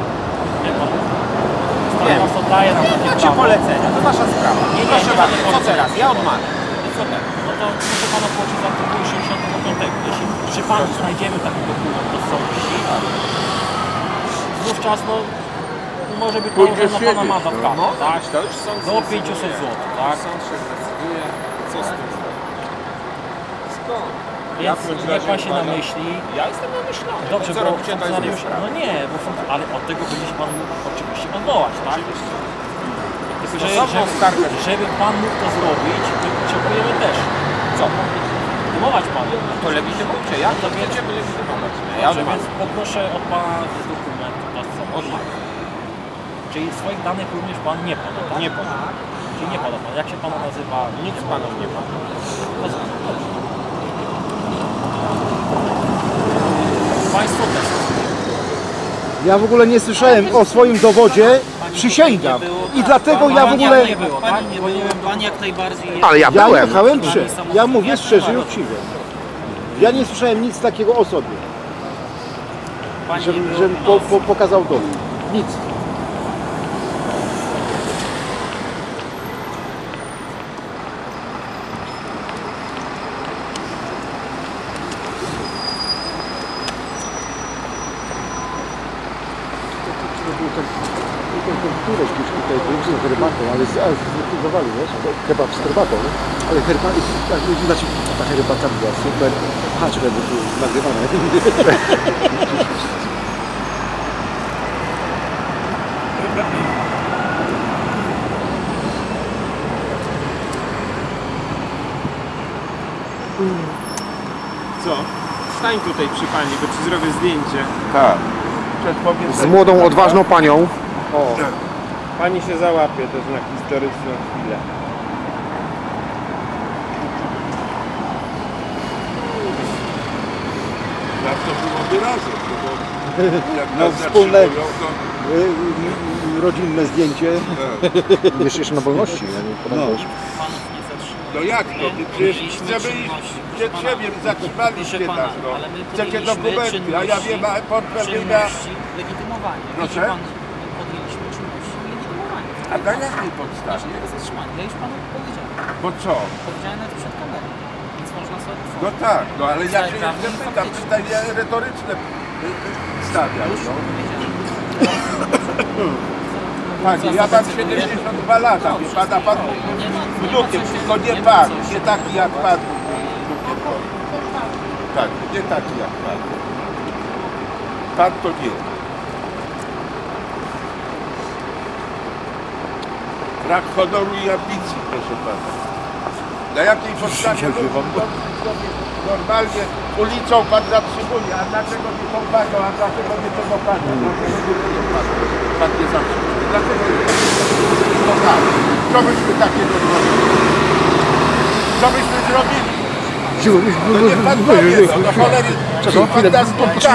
Wiem, to daje nam takie Macie prawo. polecenia, to wasza sprawa. Nie, Proszę nie bardzo, ma co teraz? Ja odmawiam. Co teraz? No to proszę Pana płacić za artykuł 65. Jeśli przy Panu znajdziemy taki dokument tożsamości, wówczas no może być nałożony na Pana mandat karny, No, tak? to już sąd Do 500 zł, tak? Sąd się zdecyduje, co z tym zrobić. Skąd? Więc niech Pan się namyśli. Ja jestem namyślony. Dobrze, co bo robicie, to jest funkcjonariusz, no nie, bo ale od tego będzie się Pan mógł oczywiście odwołać, tak? Tylko, Stosowną skargę. żeby Pan mógł to zrobić, my potrzebujemy też. Co? Legitymować Pana. To legitymujcie, jak to chcecie legitymować? Ja Dobrze, odmawiam. więc poproszę od Pana dokument tożsamości. Czyli swoich danych również Pan nie poda, tak? Nie poda. Czyli nie poda Pan. Jak się Pana nazywa? Nic Panów nie poda. Państwo też. Ja w ogóle nie słyszałem o swoim dowodzie, przysięgam. I dlatego ja w ogóle... Nie było, tak? Nie było, Pan jak najbardziej... Ale ja Ja byłem. jechałem ja mówię szczerze i uczciwie. Ja nie słyszałem nic takiego o sobie, żebym pokazał dowód. Nic. Turek gdzieś tutaj był z herbatą, ale zlikwidowali, wiesz, kebab z herbatą, ale herbata, znaczy ta herbata była super. Aha, czekaj, bo tu nagrywane. Co? Stań tutaj przy pani, bo ci zrobię zdjęcie. Tak. Z młodą, odważną panią. O, pani się załapie też na historyczną chwilę. Jak to byłoby razem, bo jak No, nas wspólne- zatrzymują, to Rodzinne zdjęcie. Jeszcze na wolności, ja nie podam no jak to? Przecież chcemy iść przed siebie, zatrzymaliście nas, no. Chcecie dokumenty, a ja wiem, a portfel wyjmę. legitymowania. Proszę? Podjęliśmy czynności legitymowania. A na jakiej podstawie? Zatrzymania. Ja już Panu powiedziałem. Bo co? Powiedziałem nawet przed kamerą. Więc można No tak, no ale ja się jeszcze pytam, pytania retoryczne stawiam. Panie, ja mam 72 lata, wie pan, a pan wnukiem, tylko nie pan, nie taki jak pan. Tak, nie taki jak pan. Pan to nie. Brak honoru i ambicji, proszę pana. Na jakiej podstawie normalnie ulicą pan zatrzymuje, a dlaczego nie tą panią, a dlaczego nie tego pana? Pan nie zatrzymuje. Dlaczego nie? No tak. Co byśmy takiego zrobili? Co byśmy zrobili? No nie pan powie, no do cholery. Pan nas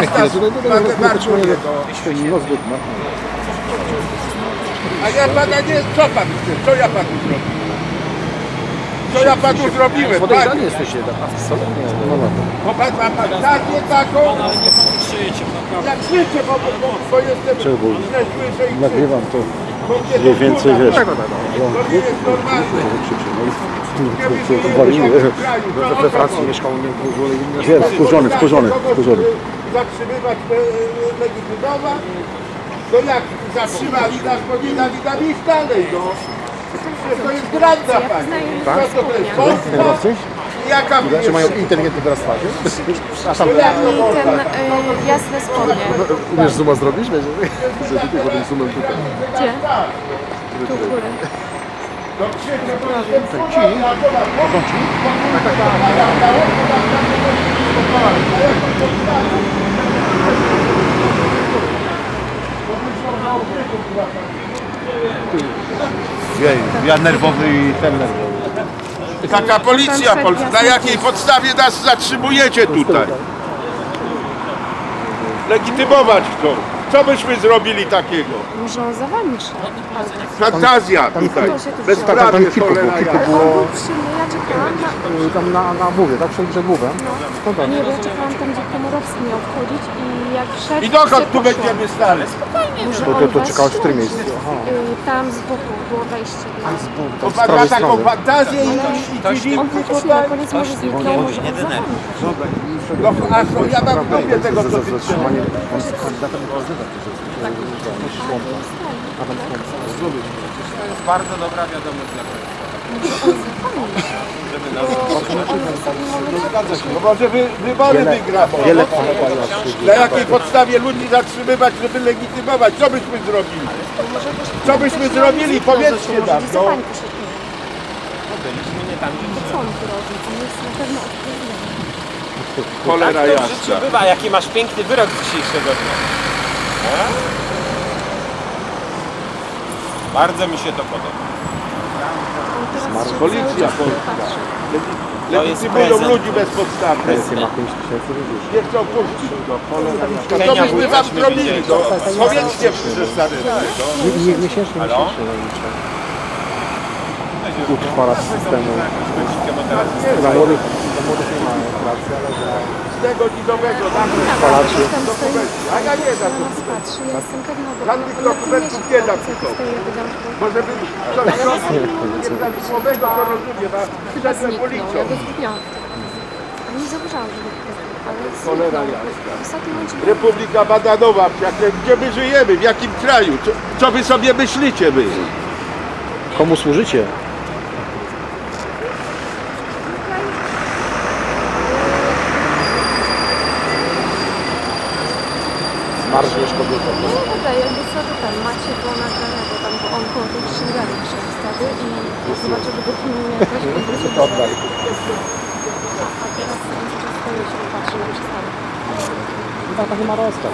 a ja pana nie... Co pan chce? Co ja panu zrobiłem? Co ja panu zrobiłem? Podejrzany jesteś jednak. Bo pan ma fantazję taką... Nie krzyjecie, naprawdę. Jak krzyczę, bo jestem... Źle słyszę i Nagrywam to. Mniej więcej wiesz. To nie jest normalne. we Francji mieszkał wkurzony. Zatrzymywać, legitymować. No jak zatrzymali nas, bo nie dali nam iść dalej, no. To jest granda, panie. Co to jest? Polska? Jaka Czy mają inteligentny wyraz twarzy? A tam Ten jasne spodnie. umiesz zooma zrobić? Że tutaj potem zoomem tutaj. Gdzie? Tu u góry. Ja nerwowy i ten nerwowy. Taka policja polska. Na jakiej podstawie nas zatrzymujecie tutaj? Legitymować chcą. Co byśmy zrobili takiego? Może on za wami szedł. Fantazja tutaj. Tam kilku było. Ja czekałam na... Tam na mówie, tak? Przed głowem. No. Nie, bo ja czekałam tam, gdzie Komorowski miał wchodzić i jak szedł... I dokąd tu będziemy stali? To czekałeś w którym miejscu? Tam z boku było wejście. Bo pan ma taką fantazję i dziwi. On faktycznie na koniec może zniknął, może on za wami. No, a co, ja mam w dupie tego, co ty Zatrzymanie kandydatem prezydenta. To jest bardzo dobra wiadomość dla Państwa. No może wybory wygra. Na jakiej podstawie ludzi zatrzymywać, żeby legitymować? Co byśmy zrobili? Co byśmy zrobili? Powiedzcie nam. No. Byliśmy nie tam, gdzie Co on tu robi? To jest na pewno odpowiedzialne. Cholera tak to w życiu jasna. bywa. Jaki masz piękny wyrok dzisiejszego dnia. Bardzo mi się to podoba. Policja polska. Legitymują ludzi bezpodstawnie. Nie chcą puścić go. Co byśmy wam zrobili? Powiedzcie stary. Miesięcznie utrwala systemu. Dla młodych nie ma pracy, ale Z tego nidowego. A ja nie dam. Patrzy, ja jestem pewna, bo Żadnych dokumentów nie dam tylko. Może by coś nieprawidłowego, to rozumiem, a przed policją. Ja go zgubiłam. A nie zauważyłam, że ale Cholera zniknął. jasna. W ostatnim momencie Republika Bananowa, gdzie my żyjemy, w jakim kraju? Co wy sobie myślicie wy? Komu służycie? Zmarszujesz kobietę. no tutaj jakby co to tam macie go nagranego, tam bo on koło tej księgarni się wstawy i zobaczę, że go filmuje jakoś po prostu. To oddaj. A teraz stoi się patrzy na przystawę. No tak nie ma rozkaz.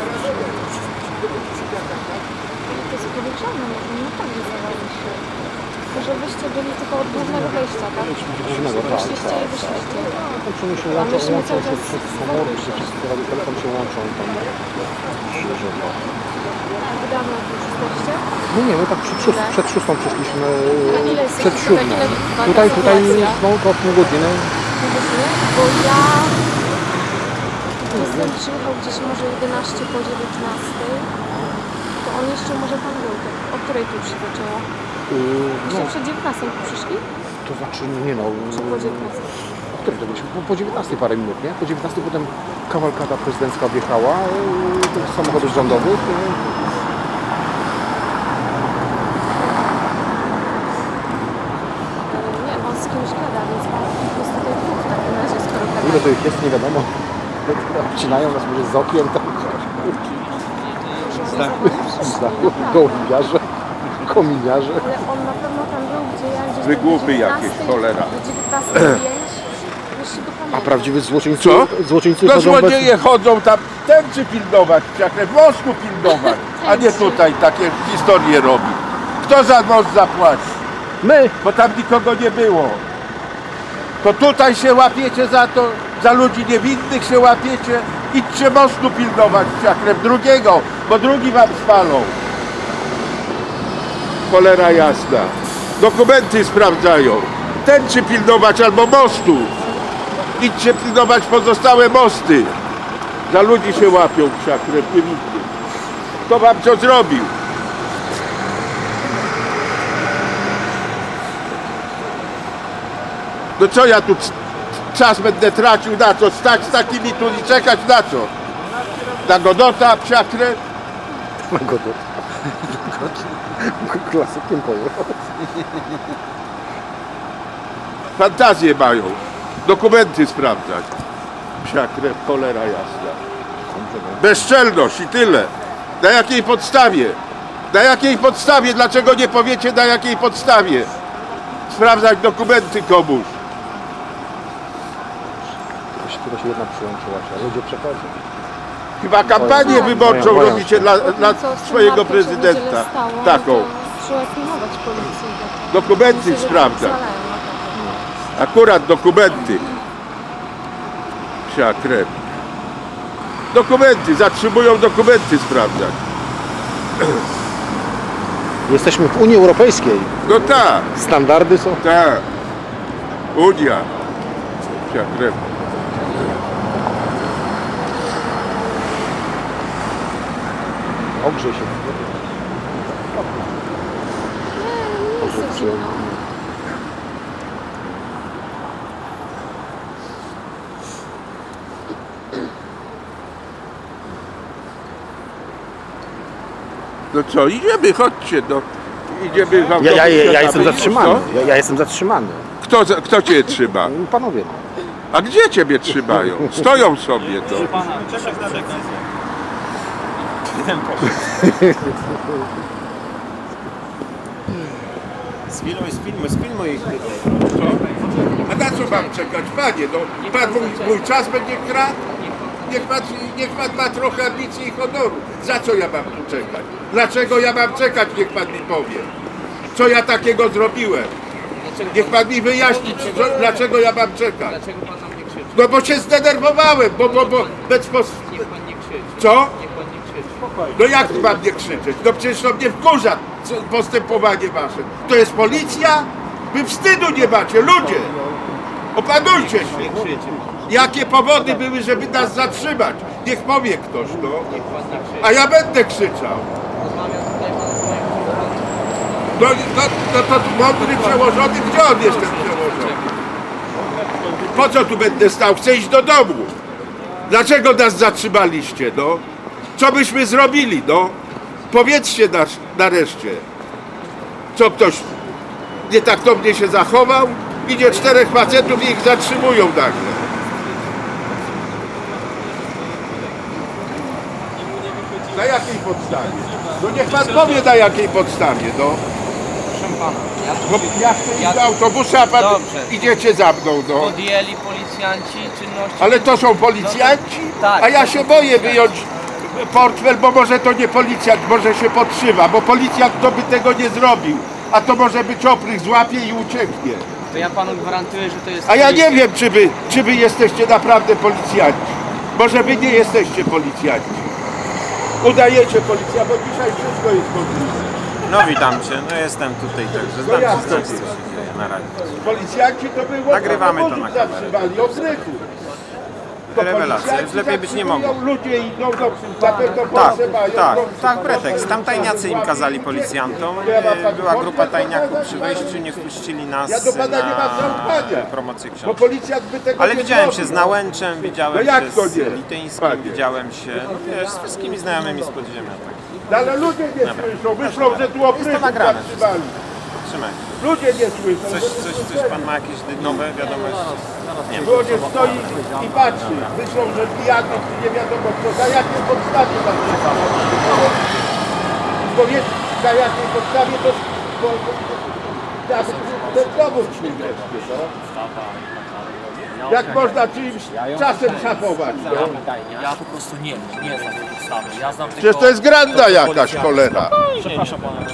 To jest podejrzane, no naprawdę zawarło się. Że wyście byli tylko od głównego wejścia, tak? Weszliście i wyszliście. A myśmy cały czas telefon się łączą tam. A wy dawno tu już jesteście? No nie, my tak przed szóstą przyszliśmy. A ile jesteście Przed tutaj? siódmą. Ile trwa Tutaj sytuacja? no to pół godziny. Bo ja jestem przyjechał gdzieś może 11 po 19, to on jeszcze może tam był. O której tu już się zaczęło? Jeszcze przed 19 tu przyszli? To znaczy nie no. Czy po 19? którym to byliśmy? Po 19 parę minut, nie? Po 19 potem kawalkada prezydencka wjechała, tych samochodów rządowych. Nie, on z kimś gada, więc pan po prostu tutaj dwóch w takim razie, skoro gada. Ile to ich jest, nie wiadomo. Wcinają nas może z okien, tam gołębiarze, kominiarze. Ale on na pewno tam był, gdzie ja gdzieś Wygłupy jakieś, cholera. Do 19:05. Jeśli go tam A prawdziwi złoczyńcy, Co? złoczyńcy No chodzą bez... złodzieje chodzą tam tęczy pilnować, wszakże mostu pilnować, a nie tutaj takie historie robi. Kto za most zapłaci? My! Bo tam nikogo nie było. To tutaj się łapiecie za to, za ludzi niewinnych się łapiecie. Idźcie mostu pilnować, wszakże drugiego, bo drugi wam spalą. Cholera jasna. Dokumenty sprawdzają. Tęczy pilnować albo mostu. Idźcie pilnować pozostałe mosty. Za ludzi się łapią wszakże niewinnych. Kto wam co zrobił? No co ja tu czas będę tracił na co? Stać z takimi tu i czekać na co? Na Godota, psiakrę? Na Godot. Klasykiem pojechał. Fantazje mają. Dokumenty sprawdzać. Psiakrę, cholera jasna. Bezczelność i tyle. Na jakiej podstawie? Na jakiej podstawie? Dlaczego nie powiecie na jakiej podstawie? Sprawdzać dokumenty komuś. Tylko się jedna przyłączyła się, a ludzie przechodzą. Chyba kampanię wyborczą robicie dla swojego prezydenta. Taką. Trzeba filmować policję. Dokumenty sprawdzać. Akurat dokumenty. Psia krew. Dokumenty, zatrzymują dokumenty sprawdzać. Jesteśmy w Unii Europejskiej. No tak. Standardy są. Tak. Unia. Psia krew. Ogrzej się. No co, idziemy, chodźcie, no. Idziemy w Ja jestem zatrzymany. Ja jestem zatrzymany. Kto cię trzyma? Panowie. A gdzie ciebie trzymają? Stoją sobie to. Spilnuj ich tutaj. A na co mam czekać, panie? No, pan mój czas będzie kradł? Niech pan ma trochę ambicji i honoru. Za co ja mam tu czekać? Dlaczego ja mam czekać, niech pan mi powie. Co ja takiego zrobiłem? Niech pan mi wyjaśni, dlaczego ja mam czekać. Dlaczego pan tam nie krzyczy? No bo się zdenerwowałem, bo bez Niech pan nie krzyczy. Co? Niech pan nie krzyczy. No jak mam nie krzyczeć? No przecież to mnie wkurza postępowanie wasze. To jest policja? Wy wstydu nie macie, ludzie! Opanujcie się! Nie krzyczy. Jakie powody były, żeby nas zatrzymać? Niech powie ktoś, no. Niech pan nie krzyczy. A ja będę krzyczał. Rozmawiam tutaj pan z moim prokuratorem. No to mądry przełożony, gdzie on jest ten przełożony? Po co tu będę stał? Chcę iść do domu. Dlaczego nas zatrzymaliście, no? Co byśmy zrobili, no? Powiedzcie nareszcie. Co ktoś nietaktownie się zachował? Idzie 4 facetów i ich zatrzymują nagle. Na jakiej podstawie? No niech pan powie na jakiej podstawie, no. Proszę pana, Bo ja chcę iść do autobusu, a pan idziecie za mną, no. podjęli policjanci czynności. Ale to są policjanci? Tak. A ja się boję wyjąć portfel, bo może to nie policjant, może się podszywa, bo policjant to by tego nie zrobił. A to może być oprych, złapie i ucieknie. To ja panu gwarantuję, że to jest... A ja nie wiem, czy wy jesteście naprawdę policjanci. Może wy nie jesteście policjanci. Udajecie policja, bo dzisiaj wszystko jest możliwe. No witam cię, no jestem tutaj także znam wszystko, co się dzieje na razie. Policjanci to było... Nagrywamy to na kamerę. zatrzymali, o grychu. Rewelacja, już lepiej być nie mogło. Ludzie idą do Tak, pretekst. Tam tajniacy im kazali policjantom. Była grupa tajniaków przy wejściu, nie wpuścili nas na promocję książki. Ale widziałem się z Nałęczem, widziałem się z Lityńskim, widziałem się z wszystkimi znajomymi z podziemia. Ale ludzie nie słyszą, myślą, że tu opryszczą zatrzymali. Trzymaj. Ludzie nie słyszą. Coś pan ma jakieś nowe wiadomości? Nie. Ludzie stoi i patrzy. Myślą, że pijany czy nie wiadomo co. Za jakiej podstawie tam się powiedz, za jakiej podstawie to ten dowód śmieszny. Jak można czyimś czasem szafować? Ja po prostu nie znam tej podstawy. Ja znam tylko... Przecież to jest granda jakaś, cholera. Przepraszam pana.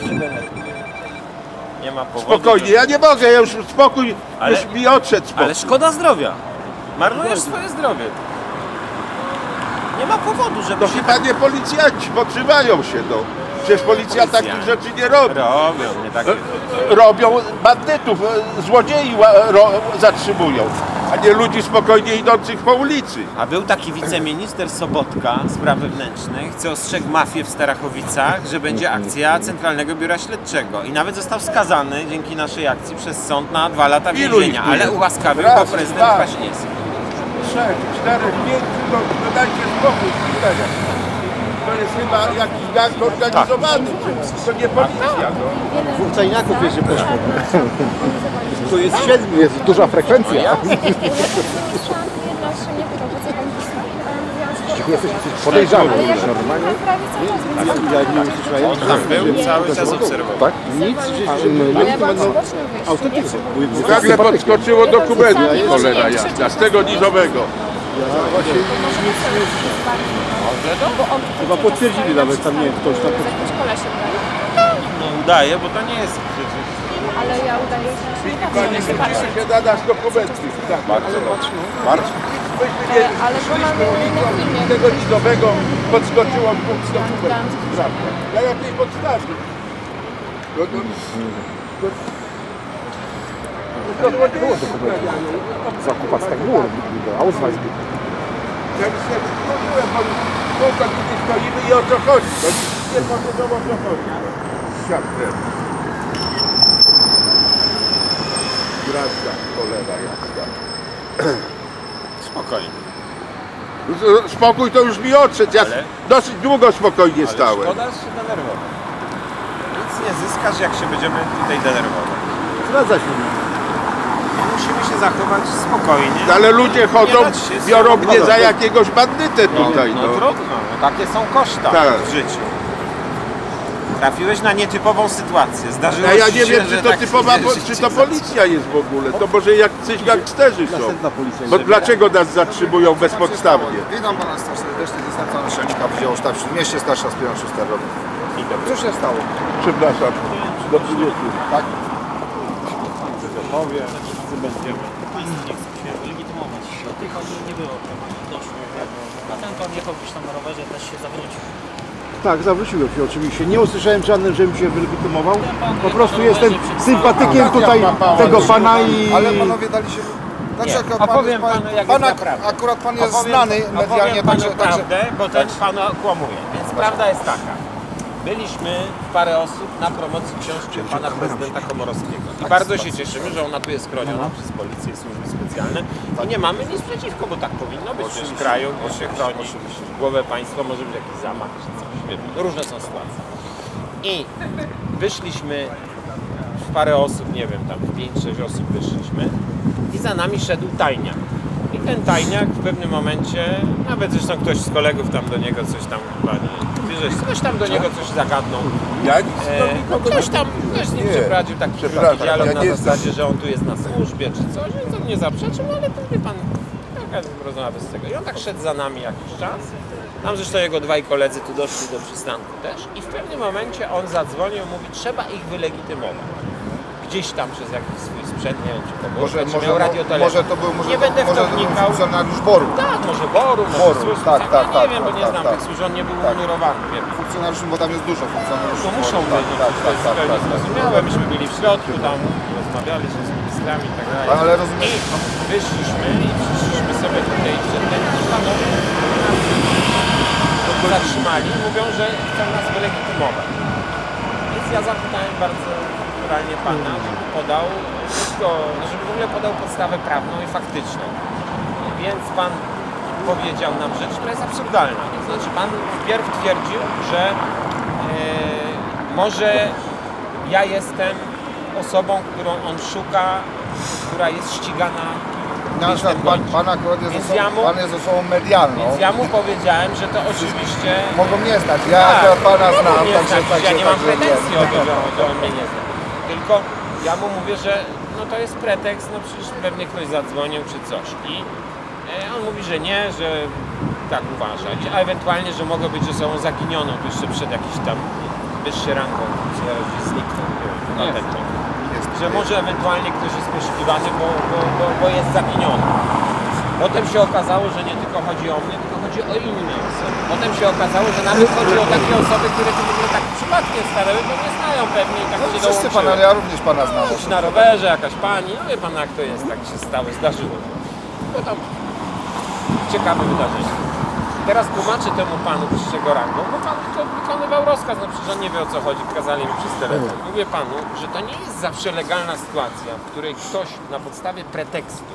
Nie ma powodu. Spokojnie, ja nie mogę, ja już spokój, już mi odszedł spokój. Ale szkoda zdrowia. Marnujesz swoje zdrowie. Nie ma powodu, żeby To chyba nie policjanci, potrzymają się, no. Przecież policja takich rzeczy nie robi. robią, nie takie. Robią bandytów, złodziei zatrzymują, a nie ludzi spokojnie idących po ulicy. A był taki wiceminister Sobotka spraw wewnętrznych, co ostrzegł mafię w Starachowicach, że będzie akcja Centralnego Biura Śledczego. I nawet został skazany dzięki naszej akcji przez sąd na 2 lata więzienia, ale ułaskawił go prezydent Kwaśniewski. 3, 4, 5, no dajcie spokój. To jest chyba jakiś gang organizowany, to nie policja. Dwóch tajniaków jeszcze poszło. Tu jest 7, jest duża frekwencja. Jesteś podejrzany, normalnie. Ja nie usłyszałem. Tam był, cały czas obserwował. Tak? Nic, że będą autentyczne. Nagle podskoczyło dokumenty, cholera jasna, z tego nizowego. Chyba potwierdzili nawet tam, nie ktoś tam. No udaje, bo to nie jest przecież. Ale ja udaję, że nie patrzę. Się nadasz dokumenty. Tak, bardzo. Ale go mamy na filmie. Z tego nizowego podskoczyło dwóch z dokumentów. Na jakiej podstawie? Zakupac tak było, Ausweis. Ja już nie przychodziłem, bo tak tutaj stoimy i o co chodzi. To nie powiedzą o co chodzi. Siatkę. Granda, cholera jasna. Spokojnie. Spokój to już mi odszedł, ja dosyć długo spokojnie stałem. Szkoda się denerwować. Nic nie zyskasz, jak się będziemy tutaj denerwować. Zgadza się. Musimy się zachować spokojnie. Ale ludzie chodzą, biorą mnie za jakiegoś bandytę tutaj. No trudno, takie są koszta w życiu. Trafiłeś na nietypową sytuację. Zdarzyło Ja ci nie się, wiem, że czy to tak typowa, czy to policja jest w ogóle. To może jacyś gangsterzy są. Bo dlaczego nas zatrzymują bezpodstawnie? Witam pana serdecznie, zastępca naczelnika Wydziału Sztab w Śródmieście, starszy aspirant Szusterowicz. Co się stało? Przepraszam. Dobry wieczór. Tak? Powie, będziemy. Państwo nie chcą się legitymować. Do tych oni nie było. Doszło. A ten pan jechał gdzieś tam na rowerze, też się zawrócił. Tak, zawróciłem się oczywiście. Nie usłyszałem żadnym, żebym się wylegitymował. Po prostu jestem sympatykiem tutaj tego pana i... Ale panowie dali się... Opowiem panu, jak jest naprawdę. Akurat pan jest znany medialnie, panu także... prawdę, bo ten pan kłamuje. Więc prawda jest taka. Byliśmy parę osób na promocji książki pana prezydenta Komorowskiego. I bardzo się cieszymy, że ona tu jest chroniona przez policję i służby specjalne. I nie mamy nic przeciwko, bo tak powinno być w kraju, bo się chroni głowę państwa, może być jakiś zamach czy coś. Różne są sytuacje. I wyszliśmy w parę osób, nie wiem, tam 5-6 osób wyszliśmy i za nami szedł tajniak. I ten tajniak w pewnym momencie, nawet zresztą ktoś z kolegów tam do niego coś tam chyba ktoś tam do niego coś zagadnął. Ktoś z nim przeprowadził taki dialog na zasadzie, że on tu jest na służbie czy coś, więc on nie zaprzeczył, ale to wie pan, taka rozmowa bez tego. I on tak szedł za nami jakiś czas. Tam zresztą jego dwaj koledzy tu doszli do przystanku też i w pewnym momencie on zadzwonił i mówi, trzeba ich wylegitymować. Gdzieś tam przez jakiś swój sprzęt, nie wiem czy to było, czy miał radiotelefon. Może to był, nie będę w to wnikał. Funkcjonariusz BOR-u. Tak, może BOR-u, może służb. Nie wiem, bo nie znam tych służb, on nie był mundurowany. Funkcjonariuszy, bo tam jest dużo funkcjonariuszy. To muszą być, to jest zupełnie zrozumiałe. Myśmy byli w środku, tam rozmawialiśmy z ministrem. pieniędzmi i tak dalej. Ale rozumiem. I wyszliśmy i przyszliśmy sobie tutaj przed tym i panowie nas zatrzymali i mówią, że chcą nas wylegitymować. Więc ja zapytałem bardzo naturalnie pana, żeby podał wszystko, żeby w ogóle podał podstawę prawną i faktyczną. Więc pan powiedział nam rzecz, która jest absurdalna. To znaczy pan wpierw twierdził, że może ja jestem osobą, którą on szuka, która jest ścigana. Na przykład pan akurat jest osobą medialną. Więc ja mu powiedziałem, że to oczywiście... Mogą mnie znać, ja pana znam, ja nie mam pretensji o to, że on mnie nie zna. Tylko ja mu mówię, że no to jest pretekst, no przecież pewnie ktoś zadzwonił czy coś. I on mówi, że nie, że tak uważać, a ewentualnie, że mogę być osobą zaginioną, to jeszcze przed jakiś tam wyższy rangą, gdzie zniknął. Że może ewentualnie ktoś jest poszukiwany, bo jest zaginiony. Potem się okazało, że nie tylko chodzi o mnie, tylko chodzi o inne osoby. Potem się okazało, że nawet chodzi o takie osoby, które tu w ogóle tak przypadkiem stanęły, bo nie znają pewnie i tak się wszyscy pana, ja również pana znam. Ktoś na rowerze, jakaś pani, no wie pan jak to jest, tak się stało, zdarzyło. No tam ciekawe wydarzenie. Teraz tłumaczę temu panu wyższego rangą, bo pan to wykonywał rozkaz, no przecież on nie wie o co chodzi, kazali mi przez telefon. Mówię panu, że to nie jest zawsze legalna sytuacja, w której ktoś na podstawie pretekstu,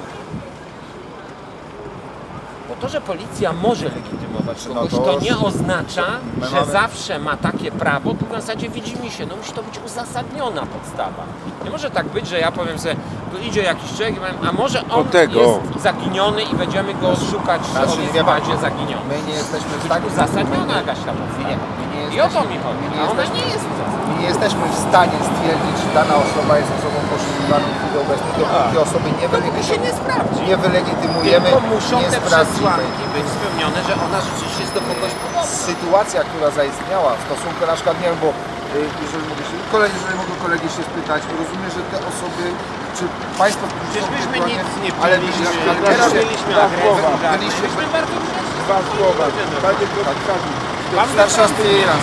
bo to, że policja może legitymować kogoś, to nie oznacza, że zawsze ma takie prawo, tu w zasadzie widzi mi się, no musi to być uzasadniona podstawa. Nie może tak być, że ja powiem sobie, tu idzie jakiś człowiek, a może on jest zaginiony i będziemy go szukać, że on jest w bazie zaginiony. My nie jesteśmy w stanie... Uzasadniona jakaś tam opcja. I o to mi chodzi, a ona nie jest uzasadniona. Nie jesteśmy w stanie stwierdzić, czy dana osoba jest osobą poszukiwaną w chwili obecnej, dopóki tej osoby nie wylegitymujemy, tylko muszą te przesłanki być spełnione, że ona rzeczywiście jest do kogoś podobna. Sytuacja, która zaistniała w stosunku, na przykład, nie wiem, bo jeżeli mogę kolegi się spytać, rozumiem, że te osoby, czy państwo... Przecież myśmy nic nie ale byliśmy byliśmy bardzo dwa słowa. Panie profesorze, starsza aspirant.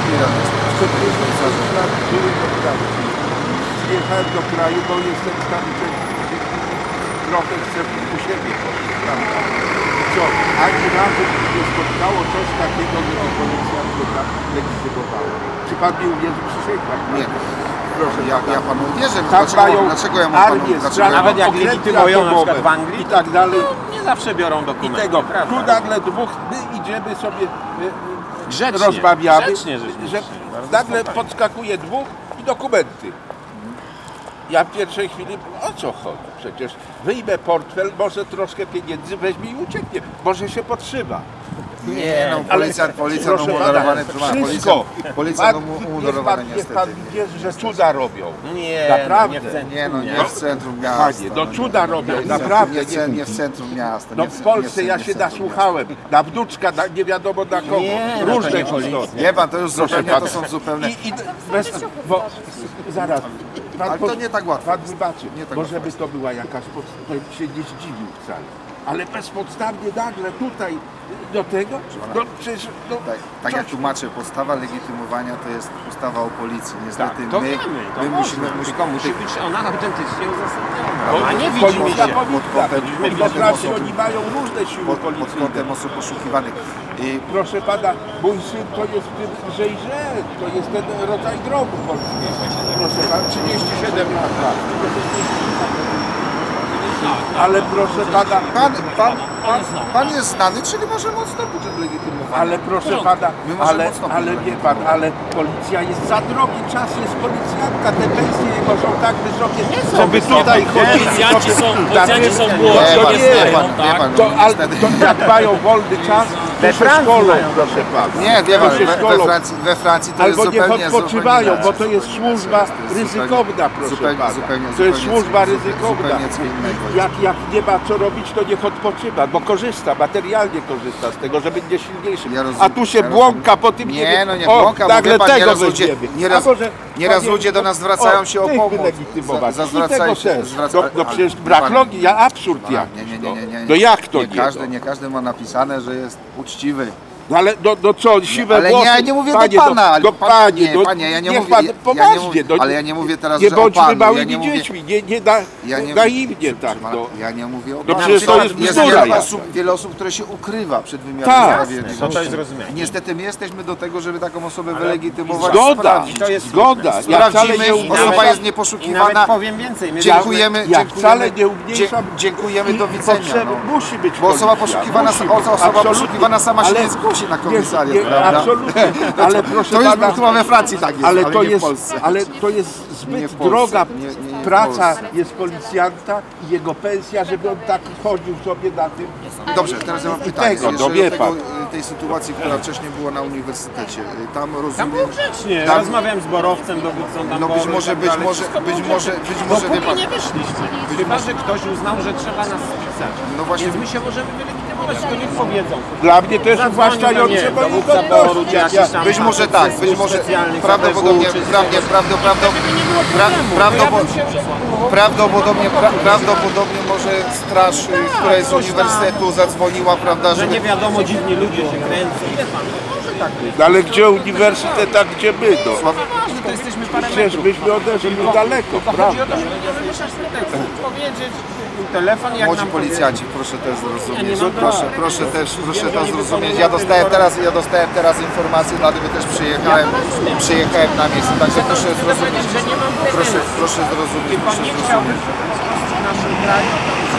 Przyjechałem do kraju, bo jestem tam, że trochę chcę u siebie, prawda? Co, ani razu nie spotkało coś takiego, że policja mnie tam legitymowała. Czy pan mi uwierzy, przysięgam? Nie. Proszę, ja panu wierzę, tak dlaczego ja mam panu... Nawet jak legitymują na przykład w Anglii, i tak dalej. Nie zawsze biorą dokumenty. I tego, tu nagle dwóch, my idziemy sobie, rozmawiamy, że nagle podskakuje dwóch i dokumenty. Ja w pierwszej chwili, o co chodzi? Przecież wyjmę portfel, może troszkę pieniędzy weźmie i ucieknie, może się podtrzyma. Nie, no policjant umundurowany, policjant umundurowany niestety. Pan wie, że cuda robią. Nie, naprawdę. Nie w centrum miasta. No cuda robią, naprawdę. Nie w centrum miasta. No w Polsce ja się nasłuchałem, na wnuczka, nie wiadomo na kogo, różne historie. Nie pan, to już zupełnie, to są zupełne... Bo zaraz. Ale to nie tak łatwo. Pan wybaczy, może by to była jakaś, to się nie zdziwił wcale. Ale bezpodstawnie nagle tutaj do tego, no przecież... No, tak jak tłumaczę, podstawa legitymowania to jest ustawa o policji. Niestety my musimy... Tylko musi być ona autentycznie uzasadniona. A nie widzimy policja się. Oni mają różne siły policyjne. Pod kątem osób poszukiwanych. Proszę pana, mój syn to jest w tym Żejrze, to jest ten rodzaj grobu polskiego. Proszę pana, 37 lat. Ale proszę pana, pan jest znany, czyli możemy odstąpić od legitymowania. Ale proszę pana, ale wie pan, ale policja jest za drogi, czas jest policjantka, te pensje muszą tak wysokie, żeby tutaj chodzić. Policjanci są młodzi, jak mają wolny czas, to się szkolą, proszę pana. Nie, wie pan, we Francji to jest zupełnie... Albo niech odpoczywają, bo to jest służba ryzykowna, proszę pana. To jest służba ryzykowna. Jak nie ma co robić, to niech odpoczywa, bo korzysta, materialnie korzysta z tego, żeby być silniejszy. A tu się błąka po tym, nie błąka, nagle pan, tego nieraz ludzie do nas zwracają się o pomoc. No przecież brak logiki, absurd jakiś. No jak to nie? Nie każdy ma napisane, że jest uczciwy No ale no co, siwe Ale włosy? nie, ja nie mówię panie, do pana. No panie, nie, no, panie, ja nie niech mówię, pan ja poważnie, nie mówię, no, ale ja nie mówię teraz, nie że bądźmy o panu. małymi Ja nie mówię, dziećmi, nie naiwnie tak, no. Ja nie mówię o No panu. przecież to jest bzdura. Wiele osób, które się ukrywa przed wymiarem Tak. sprawiedliwości. To jest zrozumiałe. Niestety my jesteśmy do tego, żeby taką osobę wylegitymować. Zgoda, sprawdzić. zgoda. Ja wcale Sprawdzimy, nie osoba umniejszam. jest I nieposzukiwana. nawet powiem więcej. My Dziękujemy, Ja wcale nie umniejszam. dziękujemy, do widzenia. No. Musi być Bo osoba policja, poszukiwana, musi być. osoba Absolutnie. poszukiwana sama się Ale nie zgłosi na komisariat, nie, prawda? absolutnie, ale proszę To już pana, chyba we Francji tak jest, ale to nie w jest, Polsce. ale to jest Nie zbyt w Polsce, droga nie w praca Polsce. jest policjanta i jego pensja, żeby on tak chodził sobie na tym. Dobrze, teraz ja mam pytanie. tego, no Jeżeli wie do pan. tej sytuacji, która wcześniej była na uniwersytecie, tam Tam rozumiem... było grzecznie. Tam- Rozmawiałem z Borowcem, dowódcą No taboru być i może, tak być dalej. może, Wszystko być było może, grzecznie. być może, wie Dopóki pan... nie wyszliście. Chyba, że ktoś uznał, że trzeba nas spisać. No właśnie, Więc my się możemy wylegitymować, tylko niech powiedzą. Dla mnie to jest Zadzwonił do uwłaszczające mnie mojej dowódca taboru, godności. czy jakiś tam być może tak, być może specjalnych prawdopodobnie, ABW, czy prawdopodobnie może straż, która jest z uniwersytetu zadzwoniła, prawda, że żeby... nie wiadomo, dziwni ludzie się kręcą. Wie pan, może tak być. No ale gdzie uniwersytet, a gdzie my? No. Ważne, to jesteśmy parę Przecież metrów. myśmy odeszli daleko, Chodzi o to, prawda? że będziemy wyszać ten tekst, powiedzieć, telefon, jak Młodzi nam policjanci, proszę też Ja zrozumieć, nie mam proszę to zrozumieć. Ja dostałem teraz informację, dlatego też przyjechałem na miejsce, także proszę zrozumieć. Proszę zrozumieć, Pan proszę nie chciałby zrozumieć. w naszym kraju,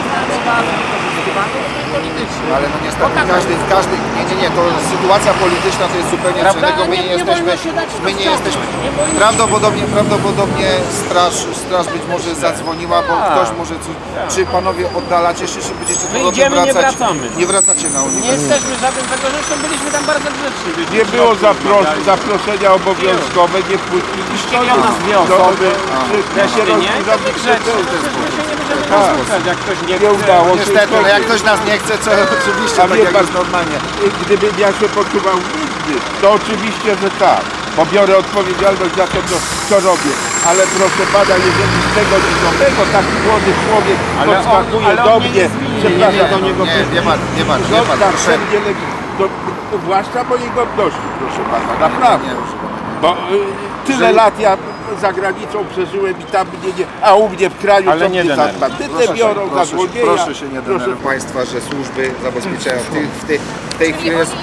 Ale no niestety każdy, nie, to sytuacja polityczna to jest zupełnie co innego, my nie jesteśmy, prawdopodobnie straż być może zadzwoniła, bo ktoś może coś, czy panowie oddalacie się, czy będziecie My powrotem idziemy, nie wracać? wracamy. Nie wracacie na Nie uniwersytet. jesteśmy żadnym tego rzeczą, byliśmy tam bardzo grzeczni. Nie było zaproszenia obowiązkowe, nie puściliście Ściągną nas dwie osoby, Ja się nie, to rozumiem, grzeczni. My się nie będziemy rozrzucać, jak ktoś nie nie chce. udało się. Niestety, no jak ktoś nas nie chce, to oczywiście A tak wie jak pan, jest normalnie. Gdybym ja się poczuwał nigdy, to oczywiście, że tak. Bo biorę odpowiedzialność za to, co robię. Ale proszę pana, jeżeli z tego niczego taki młody człowiek podskakuje do mnie, przepraszam, do niego Nie pan, żąda proszę. wszędzie zwłaszcza mojej godności, proszę pana, naprawdę. Bo tyle lat ja za granicą przeżyłem i tam mnie nie, a u mnie w kraju Ale co nie mnie za denerwuj. bandytę biorą, za złodzieja. Proszę się nie denerwować Państwa, że służby zabezpieczają. W tej chwili jest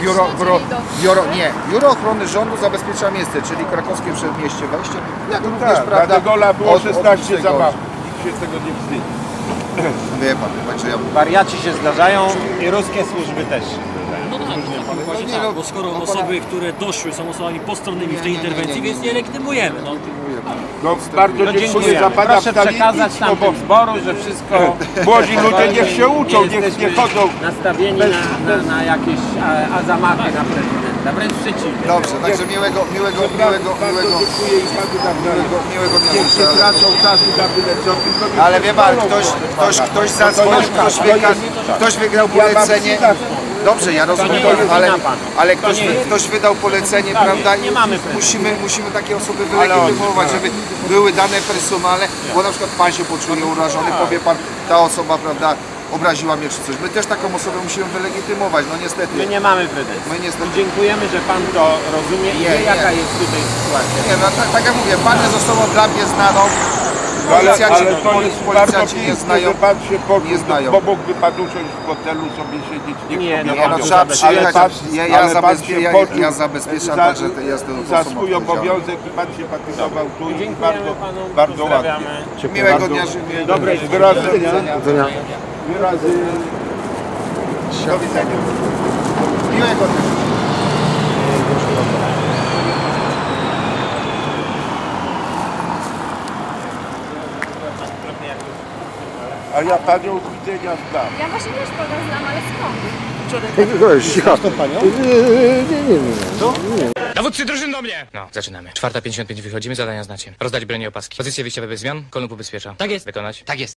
Biuro Ochrony Rządu zabezpiecza miejsce, czyli krakowskie przedmieście, wejście, jak również, Tak, prawda, na Gola było od 16 tego- zamachów. Nikt się tego nie wstydzi. Wie pan, także ja... Wariaci się zdarzają i ruskie służby też. No tak, dokładnie tak, bo skoro osoby, które doszły, są osobami postronnymi w tej interwencji, więc nie legitymujemy. No. No bardzo dziękuję za pana Proszę przekazać wstawiennictwo, bo tam zboru, że wszystko... młodzi ludzie niech się uczą, niech nie chodzą. Nastawieni na jakieś zamachy na prezydenta, wręcz przeciwnie. Dobrze, także miłego Dziękuję i panu dnia niech życzę, nie tracą czasu na byle co, tylko niech ale wie pan, się ktoś zadzwonił, ktoś wygrał polecenie. Dobrze, ja rozumiem, ale ktoś wydał polecenie, prawda? I musimy takie osoby wylegitymować, żeby były dane personalne, bo na przykład pan się poczuje urażony, powie pan, ta osoba, prawda, obraziła mnie czy coś. My też taką osobę musimy wylegitymować, no niestety. My nie mamy pretensji. My niestety. Dziękujemy, że pan to rozumie i wie, jaka jest tutaj sytuacja. Nie, no tak jak mówię, pan jest osobą dla mnie znaną. Ale to jest bardzo Policjanci nie piękne, znają. że pan się poczuł, Nie znają. bo mógłby pan usiąść w hotelu, sobie siedzieć, Nie, no trzeba przyjechać. Ja za zabezpieczam także te jazdy za swój obowiązek i pan się patyzował tu i bardzo ładnie. Miłego dnia życzę. Dobre, wyrazy. Wyrazy. Do widzenia. Miłego dnia. A ja panią od widzenia znam. Ja właśnie też pana znam, ale skąd? Cicho. Dowódcy drużyn do mnie! No, zaczynamy. 4:55 wychodzimy, zadania znacie. Rozdać broń i opaski. Pozycje wyjściowe bez zmian, kolumn ubezpiecza. Tak jest. Wykonać. Tak jest.